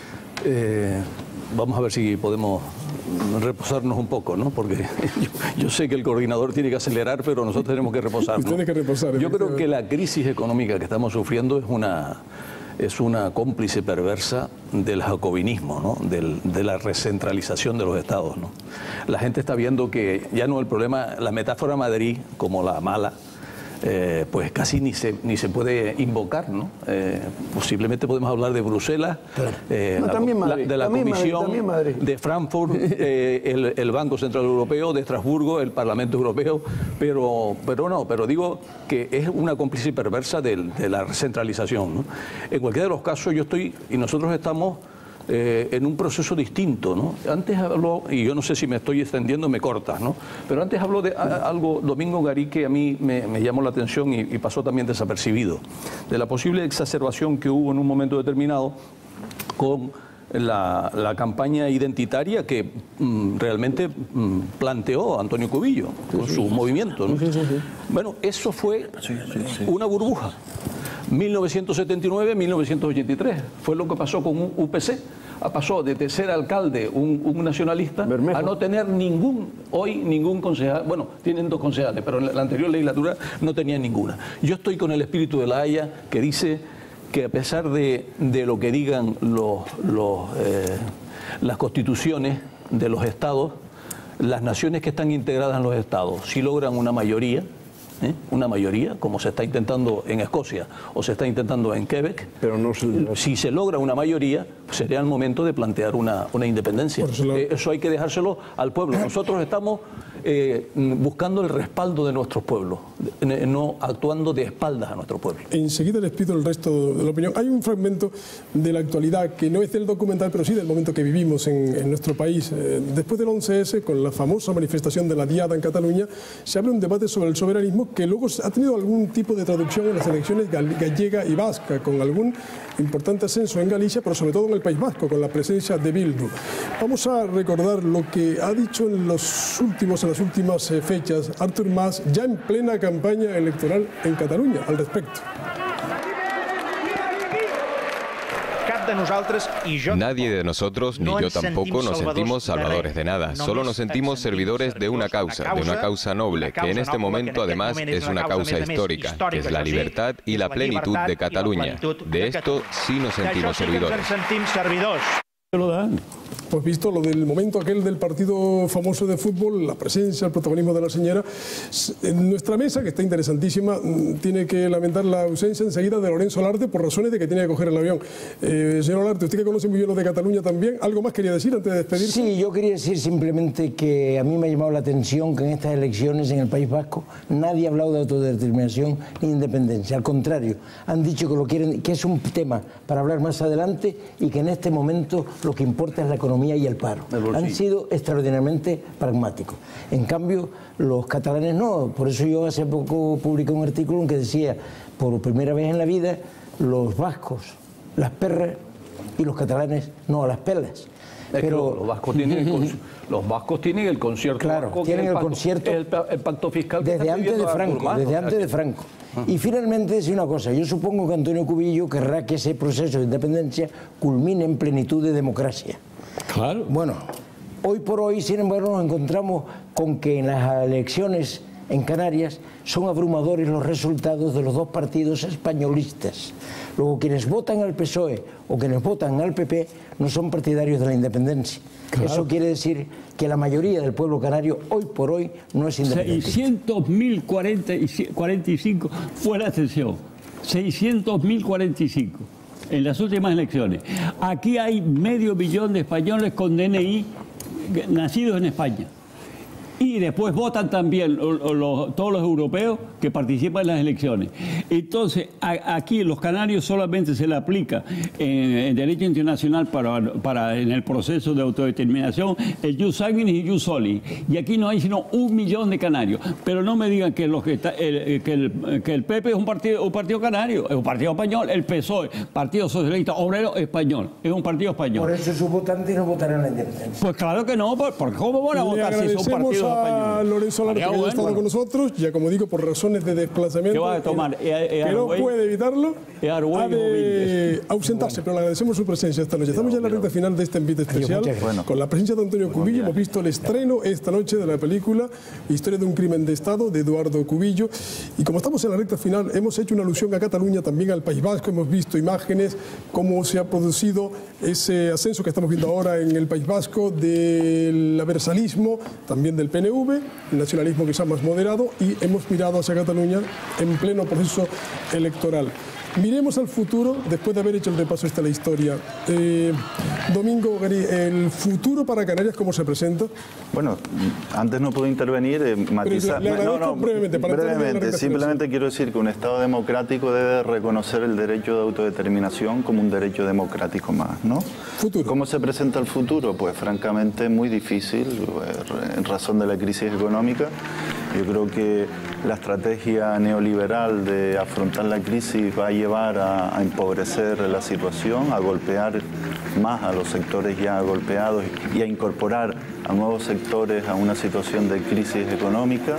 Eh, vamos a ver si podemos reposarnos un poco, ¿no? Porque yo, yo sé que el coordinador tiene que acelerar, pero nosotros tenemos que reposar, ¿no? Tiene que reposar. Yo creo que la crisis económica que estamos sufriendo es una, es una cómplice perversa del jacobinismo, ¿no? Del, de la recentralización de los estados, ¿no? La gente está viendo que ya no el problema, la metáfora Madrid como la mala, Eh, pues casi ni se, ni se puede invocar, ¿no? Eh, posiblemente podemos hablar de Bruselas, eh, no, la, también Madrid, la, de la también Comisión, Madrid, también Madrid. de Frankfurt, eh, el, el Banco Central Europeo, de Estrasburgo, el Parlamento Europeo, pero, pero no, pero digo que es una cómplice perversa de, de la recentralización, ¿no? En cualquiera de los casos yo estoy, y nosotros estamos Eh, en un proceso distinto, ¿no? Antes habló, y yo no sé si me estoy extendiendo, me cortas, ¿no? Pero antes habló de a, algo, Domingo Garí, que a mí me, me llamó la atención y, y pasó también desapercibido, de la posible exacerbación que hubo en un momento determinado con la, la campaña identitaria que mm, realmente mm, planteó Antonio Cubillo con su movimiento, ¿no? Bueno, eso fue una burbuja. mil novecientos setenta y nueve a mil novecientos ochenta y tres fue lo que pasó con un U P C. Pasó de ser alcalde un, un nacionalista Bermejo. A no tener ningún, hoy ningún concejal, bueno, tienen dos concejales, pero en la anterior legislatura no tenían ninguna. Yo estoy con el espíritu de La Haya, que dice que a pesar de, de lo que digan los, los, eh, las constituciones de los estados, las naciones que están integradas en los estados, si logran una mayoría, ¿Eh? una mayoría, como se está intentando en Escocia o se está intentando en Quebec, pero no se... si se logra una mayoría, pues sería el momento de plantear una, una independencia. Eso, lo... eh, eso hay que dejárselo al pueblo. Nosotros estamos eh, buscando el respaldo de nuestros pueblos, no actuando de espaldas a nuestro pueblo. Enseguida les pido el resto de la opinión. Hay un fragmento de la actualidad que no es del documental, pero sí del momento que vivimos en, en nuestro país. Eh, después del once ese, con la famosa manifestación de la Diada en Cataluña, se abre un debate sobre el soberanismo que luego ha tenido algún tipo de traducción en las elecciones gallega y vasca, con algún importante ascenso en Galicia, pero sobre todo en el País Vasco, con la presencia de Bildu. Vamos a recordar lo que ha dicho en, los últimos, en las últimas fechas Artur Mas, ya en plena campaña electoral en Cataluña, al respecto. Nadie de nosotros, ni yo tampoco, nos sentimos salvadores de nada. Solo nos sentimos servidores de una causa, de una causa noble, que en este momento además es una causa histórica, que es la libertad y la plenitud de Cataluña. De esto sí nos sentimos servidores. Lo dan. Hemos visto lo del momento aquel del partido famoso de fútbol, la presencia, el protagonismo de la señora. En nuestra mesa, que está interesantísima, tiene que lamentar la ausencia enseguida de Lorenzo Olarte por razones de que tiene que coger el avión. Eh, señor Olarte, usted que conoce muy bien lo de Cataluña también, ¿algo más quería decir antes de despedirse? Sí, yo quería decir simplemente que a mí me ha llamado la atención que en estas elecciones en el País Vasco nadie ha hablado de autodeterminación ni independencia. Al contrario, han dicho que lo quieren, que es un tema para hablar más adelante y que en este momento lo que importa es la economía y el paro. Han sido extraordinariamente pragmáticos. En cambio, los catalanes no. Por eso yo hace poco publiqué un artículo en que decía, por primera vez en la vida, los vascos, las perras, y los catalanes no, a las pelas. Es pero que los vascos tienen el, los vascos tienen el concierto. Claro, vasco, tienen el, el pacto, concierto el, el pacto fiscal que desde antes de Franco, Artur, desde antes de Franco. Y finalmente decir una cosa, yo supongo que Antonio Cubillo querrá que ese proceso de independencia culmine en plenitud de democracia. Claro. Bueno, hoy por hoy, sin embargo, nos encontramos con que en las elecciones en Canarias son abrumadores los resultados de los dos partidos españolistas. Luego, quienes votan al P S O E o quienes votan al P P no son partidarios de la independencia. Claro. Eso quiere decir que la mayoría del pueblo canario hoy por hoy no es independiente. seiscientos mil cuarenta y cinco fue la abstención. seiscientos mil cuarenta y cinco en las últimas elecciones. Aquí hay medio millón de españoles con D N I nacidos en España. Y después votan también los, los, todos los europeos que participan en las elecciones. Entonces, a, aquí los canarios solamente se le aplica en, en derecho internacional para, para en el proceso de autodeterminación el jus sanguinis y jus soli. Y aquí no hay sino un millón de canarios. Pero no me digan que, los que, está, el, que, el, que el P P es un partido, un partido canario, es un partido español. El P S O E, Partido Socialista Obrero Español, es un partido español. Por eso sus votantes no votarán la independencia. Pues claro que no, porque ¿cómo van a votar si es un partido? A Lorenzo Olarte, que haya estado con nosotros, ya como digo, por razones de desplazamiento, ¿qué va a tomar? que, e, e, que no puede evitarlo, ha de ausentarse, pero le agradecemos su presencia esta noche. Estamos ya en la recta final de este envite especial, bueno. con la presencia de Antonio Cubillo. Hemos visto el estreno esta noche de la película Historia de un crimen de Estado, de Eduardo Cubillo, y como estamos en la recta final, hemos hecho una alusión a Cataluña, también al País Vasco, hemos visto imágenes, cómo se ha producido ese ascenso que estamos viendo ahora en el País Vasco, del aversalismo, también del P N V, el nacionalismo quizá más moderado, y hemos mirado hacia Cataluña en pleno proceso electoral. Miremos al futuro, después de haber hecho el repaso esta la historia. Eh, Domingo Garí, ¿el futuro para Canarias cómo se presenta? Bueno, antes no puedo intervenir, eh, matizar... Le, le no, no, brevemente, para brevemente simplemente quiero decir que un Estado democrático debe reconocer el derecho de autodeterminación como un derecho democrático más, ¿no? Futuro. ¿Cómo se presenta el futuro? Pues francamente muy difícil, en razón de la crisis económica. Yo creo que la estrategia neoliberal de afrontar la crisis va a llevar a, a empobrecer la situación, a golpear más a los sectores ya golpeados y a incorporar a nuevos sectores a una situación de crisis económica.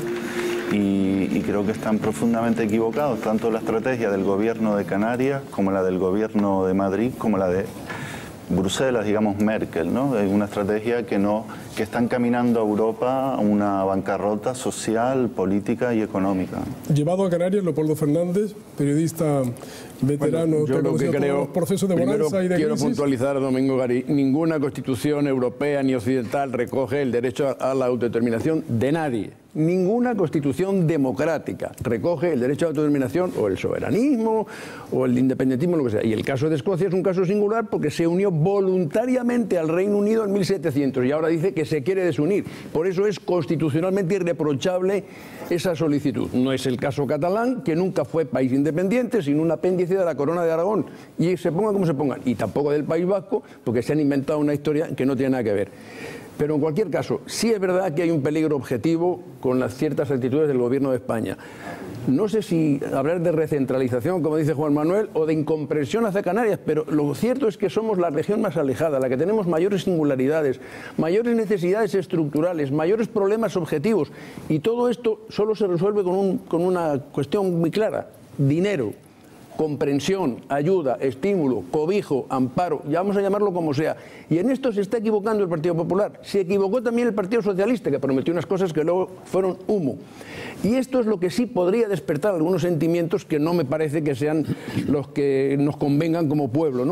Y, y creo que están profundamente equivocados, tanto la estrategia del gobierno de Canarias como la del gobierno de Madrid, como la de Bruselas, digamos Merkel, ¿no? Es una estrategia que no que está encaminando a Europa a una bancarrota social, política y económica. Llevado a Canarias, Leopoldo Fernández, periodista veterano, bueno, yo que lo que creo, los procesos de bonanza y de quiero crisis. puntualizar, Domingo Garí, ninguna constitución europea ni occidental recoge el derecho a la autodeterminación de nadie. Ninguna constitución democrática recoge el derecho a la autodeterminación o el soberanismo o el independentismo, lo que sea. Y el caso de Escocia es un caso singular porque se unió voluntariamente al Reino Unido en mil setecientos y ahora dice que se quiere desunir. Por eso es constitucionalmente irreprochable esa solicitud. No es el caso catalán, que nunca fue país independiente, sino un apéndice de la Corona de Aragón. Y se ponga como se pongan. Y tampoco del País Vasco, porque se han inventado una historia que no tiene nada que ver. Pero en cualquier caso, sí es verdad que hay un peligro objetivo con las ciertas actitudes del Gobierno de España. No sé si hablar de recentralización, como dice Juan Manuel, o de incomprensión hacia Canarias, pero lo cierto es que somos la región más alejada, la que tenemos mayores singularidades, mayores necesidades estructurales, mayores problemas objetivos. Y todo esto solo se resuelve con, un, con una cuestión muy clara: dinero. Comprensión, ayuda, estímulo, cobijo, amparo, ya vamos a llamarlo como sea. Y en esto se está equivocando el Partido Popular. Se equivocó también el Partido Socialista, que prometió unas cosas que luego fueron humo. Y esto es lo que sí podría despertar algunos sentimientos que no me parece que sean los que nos convengan como pueblo, ¿no?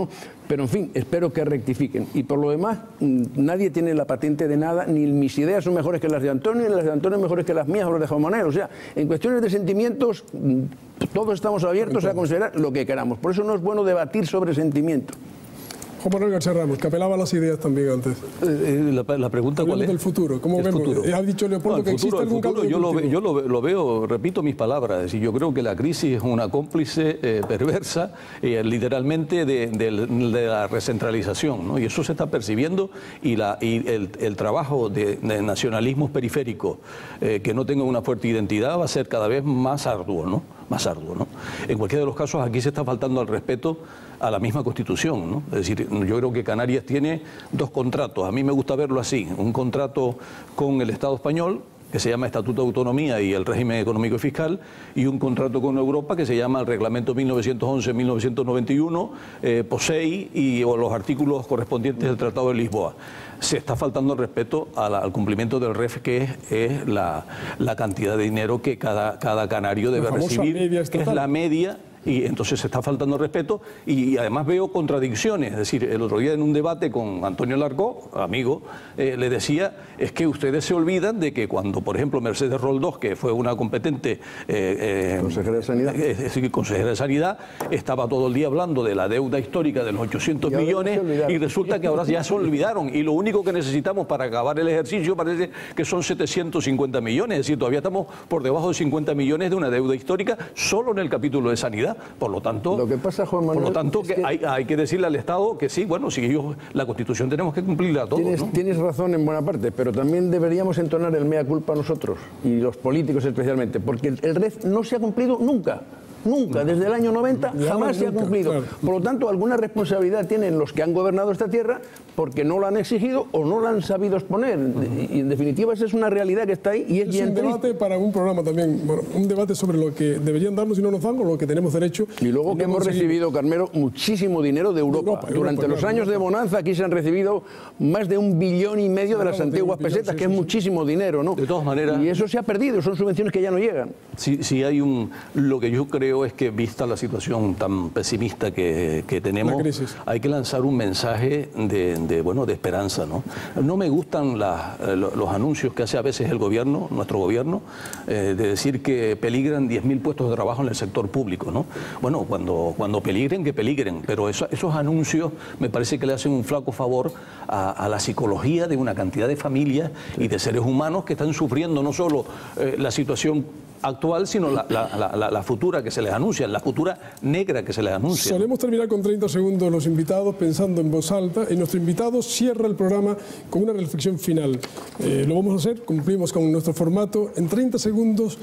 Pero en fin, espero que rectifiquen. Y por lo demás, nadie tiene la patente de nada, ni mis ideas son mejores que las de Antonio, ni las de Antonio mejores que las mías o las de Juan Manuel. O sea, en cuestiones de sentimientos, todos estamos abiertos a considerar lo que queramos. Por eso no es bueno debatir sobre sentimientos. Juan Manuel García Ramos, que apelaba a las ideas también antes. Eh, la, la pregunta Hablando cuál es. del futuro. ¿Cómo el vemos? futuro. Ha dicho Leopoldo no, que futuro, existe algún futuro, cambio yo, lo, cultivo. yo lo, lo veo, repito mis palabras, es decir, yo creo que la crisis es una cómplice eh, perversa, eh, literalmente, de, de, de la recentralización, ¿no? Y eso se está percibiendo, y, la, y el, el trabajo de, de nacionalismos periféricos eh, que no tengan una fuerte identidad va a ser cada vez más arduo, ¿no? Más arduo, ¿no? En cualquiera de los casos, aquí se está faltando al respeto a la misma Constitución, ¿no? Es decir, yo creo que Canarias tiene dos contratos, a mí me gusta verlo así, un contrato con el Estado español, que se llama Estatuto de Autonomía y el Régimen Económico y Fiscal, y un contrato con Europa que se llama el Reglamento mil novecientos once mil novecientos noventa y uno, eh, POSEI y o los artículos correspondientes del Tratado de Lisboa. Se está faltando el respeto a la, al cumplimiento del R E F, que es, es la, la cantidad de dinero que cada, cada canario debe recibir, que es la media. Y entonces se está faltando respeto, y además veo contradicciones. Es decir, el otro día en un debate con Antonio Larcó, amigo, eh, le decía, es que ustedes se olvidan de que cuando, por ejemplo, Mercedes Roldós, que fue una competente eh, eh, consejera de Sanidad, es decir, consejera de Sanidad, estaba todo el día hablando de la deuda histórica de los ochocientos millones, y resulta que ahora ya se olvidaron, y lo único que necesitamos para acabar el ejercicio parece que son setecientos cincuenta millones, es decir, todavía estamos por debajo de cincuenta millones de una deuda histórica solo en el capítulo de Sanidad. Por lo tanto, lo que pasa, Juan Manuel, por lo tanto es que que hay, hay que decirle al Estado que sí, bueno, si ellos, la Constitución tenemos que cumplirla todos. Tienes, ¿no? tienes razón en buena parte, pero también deberíamos entonar el mea culpa nosotros, y los políticos especialmente, porque el, el R E F no se ha cumplido nunca. Nunca, desde el año noventa, jamás se ha cumplido. Claro. Por lo tanto, alguna responsabilidad tienen los que han gobernado esta tierra porque no lo han exigido o no lo han sabido exponer. Y en definitiva, esa es una realidad que está ahí y es, es bien un debate triste. para un programa también, bueno, un debate sobre lo que deberían darnos y no nos dan, o lo que tenemos derecho. Y luego que hemos conseguir... recibido, Carmelo, muchísimo dinero de Europa. Europa Durante Europa, los claro, años Europa. de bonanza aquí se han recibido más de un billón y medio de las antiguas billón, pesetas, sí, que sí, es sí. muchísimo dinero, ¿no? De todas maneras... Y eso se ha perdido, son subvenciones que ya no llegan. Sí, sí hay un... Lo que yo creo es que, vista la situación tan pesimista que, que tenemos, hay que lanzar un mensaje de, de, bueno, de esperanza, ¿no? No me gustan la, los anuncios que hace a veces el gobierno, nuestro gobierno, eh, de decir que peligran diez mil puestos de trabajo en el sector público, ¿no? Bueno, cuando, cuando peligren, que peligren, pero eso, esos anuncios me parece que le hacen un flaco favor a, a la psicología de una cantidad de familias y de seres humanos que están sufriendo no solo eh, la situación actual, sino la, la, la, la futura que se les anuncia, la futura negra que se les anuncia. Solemos terminar con treinta segundos los invitados pensando en voz alta, y nuestro invitado cierra el programa con una reflexión final. Eh, lo vamos a hacer, cumplimos con nuestro formato. En treinta segundos,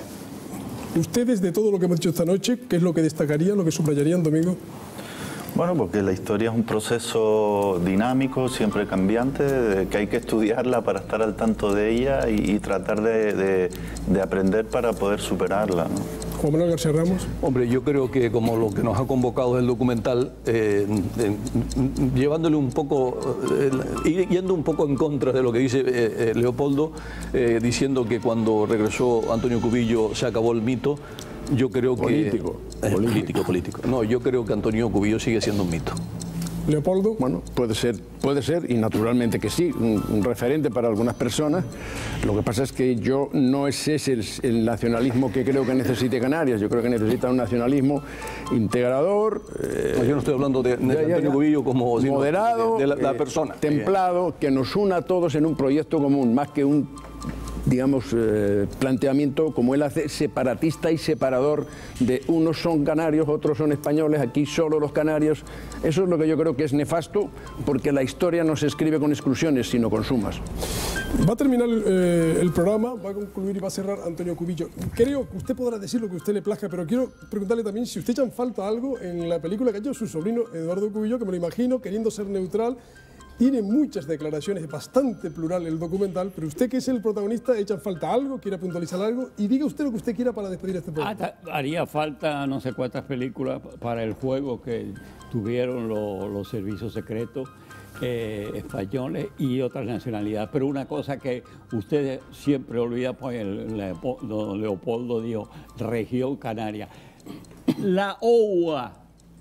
ustedes, de todo lo que hemos dicho esta noche, ¿qué es lo que destacarían, lo que subrayarían, Domingo? Bueno, porque la historia es un proceso dinámico, siempre cambiante, de que hay que estudiarla para estar al tanto de ella y, y tratar de, de, de aprender para poder superarla, ¿no? Juan Manuel García Ramos. Hombre, yo creo que como lo que nos ha convocado es el documental, eh, eh, llevándole un poco, eh, yendo un poco en contra de lo que dice eh, eh, Leopoldo, eh, diciendo que cuando regresó Antonio Cubillo se acabó el mito. Yo creo político, que... Eh, político, político. No, yo creo que Antonio Cubillo sigue siendo un mito. Leopoldo. Bueno, puede ser, puede ser, y naturalmente que sí, un, un referente para algunas personas. Lo que pasa es que yo no es ese el, el nacionalismo que creo que necesite Canarias. Yo creo que necesita un nacionalismo integrador. Eh, no, yo no estoy hablando de, de ya, Antonio ya, ya. Cubillo como moderado, de, de la, la eh, persona. templado, que nos una a todos en un proyecto común, más que un digamos, eh, planteamiento, como él hace, separatista y separador de unos son canarios, otros son españoles, aquí solo los canarios. Eso es lo que yo creo que es nefasto, porque la historia no se escribe con exclusiones, sino con sumas. Va a terminar eh, el programa, va a concluir y va a cerrar Antonio Cubillo. Creo que usted podrá decir lo que a usted le plazca, pero quiero preguntarle también si usted echan falta algo en la película que ha hecho su sobrino Eduardo Cubillo, que me lo imagino, queriendo ser neutral. Tiene muchas declaraciones, bastante plural el documental, pero usted, que es el protagonista, ¿echa falta algo? ¿Quiere puntualizar algo? Y diga usted lo que usted quiera para despedir este programa. Haría falta no sé cuántas películas para el juego que tuvieron los, los servicios secretos eh, españoles y otras nacionalidades. Pero una cosa que ustedes siempre olvidan, pues el, Leopoldo, Leopoldo dijo, región canaria. La O U A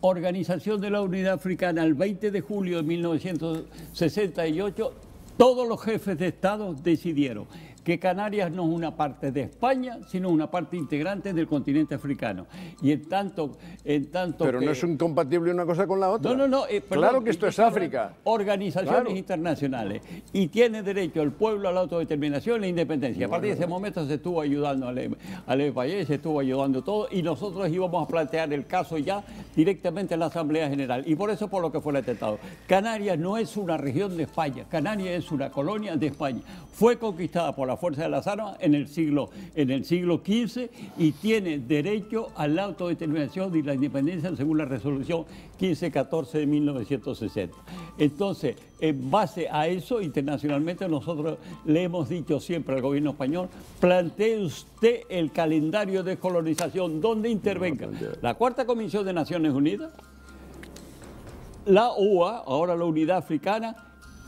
Organización de la Unidad Africana, el veinte de julio de mil novecientos sesenta y ocho, todos los jefes de Estado decidieron que Canarias no es una parte de España, sino una parte integrante del continente africano. Y en tanto... En tanto pero que... no es incompatible una cosa con la otra. No, no, no. Eh, perdón, claro que esto es África. Organizaciones claro. internacionales. Y tiene derecho el pueblo a la autodeterminación y la independencia. A partir de ese momento se estuvo ayudando al E P A, se estuvo ayudando todo, y nosotros íbamos a plantear el caso ya directamente en la Asamblea General. Y por eso por lo que fue el atentado. Canarias no es una región de España. Canarias es una colonia de España. Fue conquistada por la Fuerza de las Armas en el siglo, en el siglo quince y tiene derecho a la autodeterminación y la independencia según la resolución quince catorce de mil novecientos sesenta. Entonces, en base a eso, internacionalmente nosotros le hemos dicho siempre al gobierno español, plantee usted el calendario de colonización donde intervenga la Cuarta Comisión de Naciones Unidas, la U A, ahora la Unidad Africana,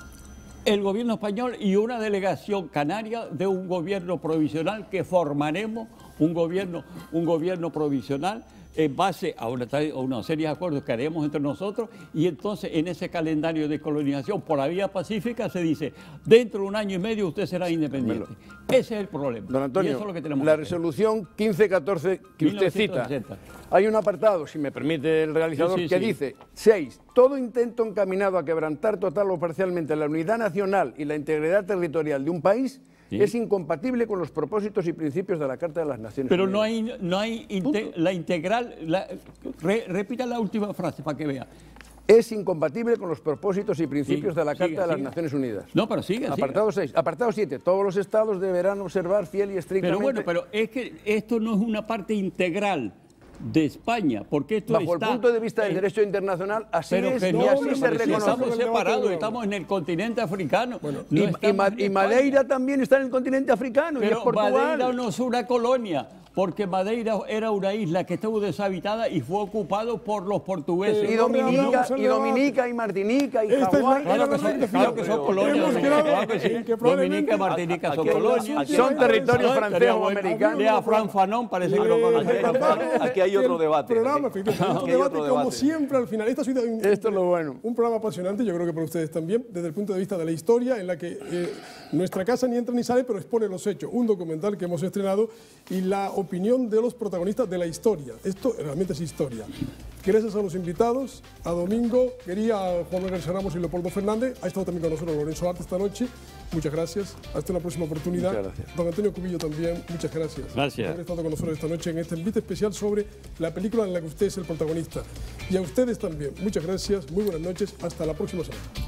el gobierno español y una delegación canaria de un gobierno provisional que formaremos un gobierno, un gobierno provisional en base a una, a una serie de acuerdos que haremos entre nosotros, y entonces en ese calendario de colonización por la vía pacífica se dice, dentro de un año y medio usted será independiente. Ese es el problema. Don Antonio, y eso es lo que tenemos la que hacer. resolución quince catorce que usted cita, hay un apartado, si me permite el realizador, sí, sí, que sí. dice, seis, todo intento encaminado a quebrantar total o parcialmente la unidad nacional y la integridad territorial de un país ¿sí? es incompatible con los propósitos y principios de la Carta de las Naciones Pero Unidas. no hay, no hay inte, la integral, la, re, repita la última frase para que vea. Es incompatible con los propósitos y principios Sí, de la Carta siga, de las siga. Naciones Unidas. No, pero sigue, Apartado seis. Apartado siete. Todos los estados deberán observar fiel y estrictamente... Pero bueno, pero es que esto no es una parte integral de España, porque esto Bajo está... el punto de vista del derecho internacional, así pero es que y no, así hombre, se pero si reconoce. estamos separados, estamos en el continente africano. Bueno, y, y, Ma y Madeira también está en el continente africano, pero y es Portugal. Madeira no es una colonia, porque Madeira era una isla que estuvo deshabitada y fue ocupado por los portugueses. Y Dominica, y, Dominica, y Martinica, y Hawái. Claro que son, claro que son colonias. Claro que sí. Dominica y Martinica son colonias. Son territorios franceses o americanos. Lea Fran Fanon, parece que lo conoce. Aquí hay otro debate. Programa, otro debate, como siempre, al final. Esta ha sido un, Esto es lo bueno. Un programa apasionante, yo creo que para ustedes también, desde el punto de vista de la historia, en la que eh, nuestra casa ni entra ni sale, pero expone los hechos. Un documental que hemos estrenado y la opinión de los protagonistas de la historia. Esto realmente es historia. Gracias a los invitados, a Domingo, quería a Juan Manuel Ramos y Leopoldo Fernández. Ha estado también con nosotros Lorenzo Arte esta noche. Muchas gracias. Hasta una próxima oportunidad. Muchas gracias. Don Antonio Cubillo también, muchas gracias. Gracias. Por haber estado con nosotros esta noche en este invite especial sobre la película en la que usted es el protagonista. Y a ustedes también, muchas gracias, muy buenas noches, hasta la próxima semana.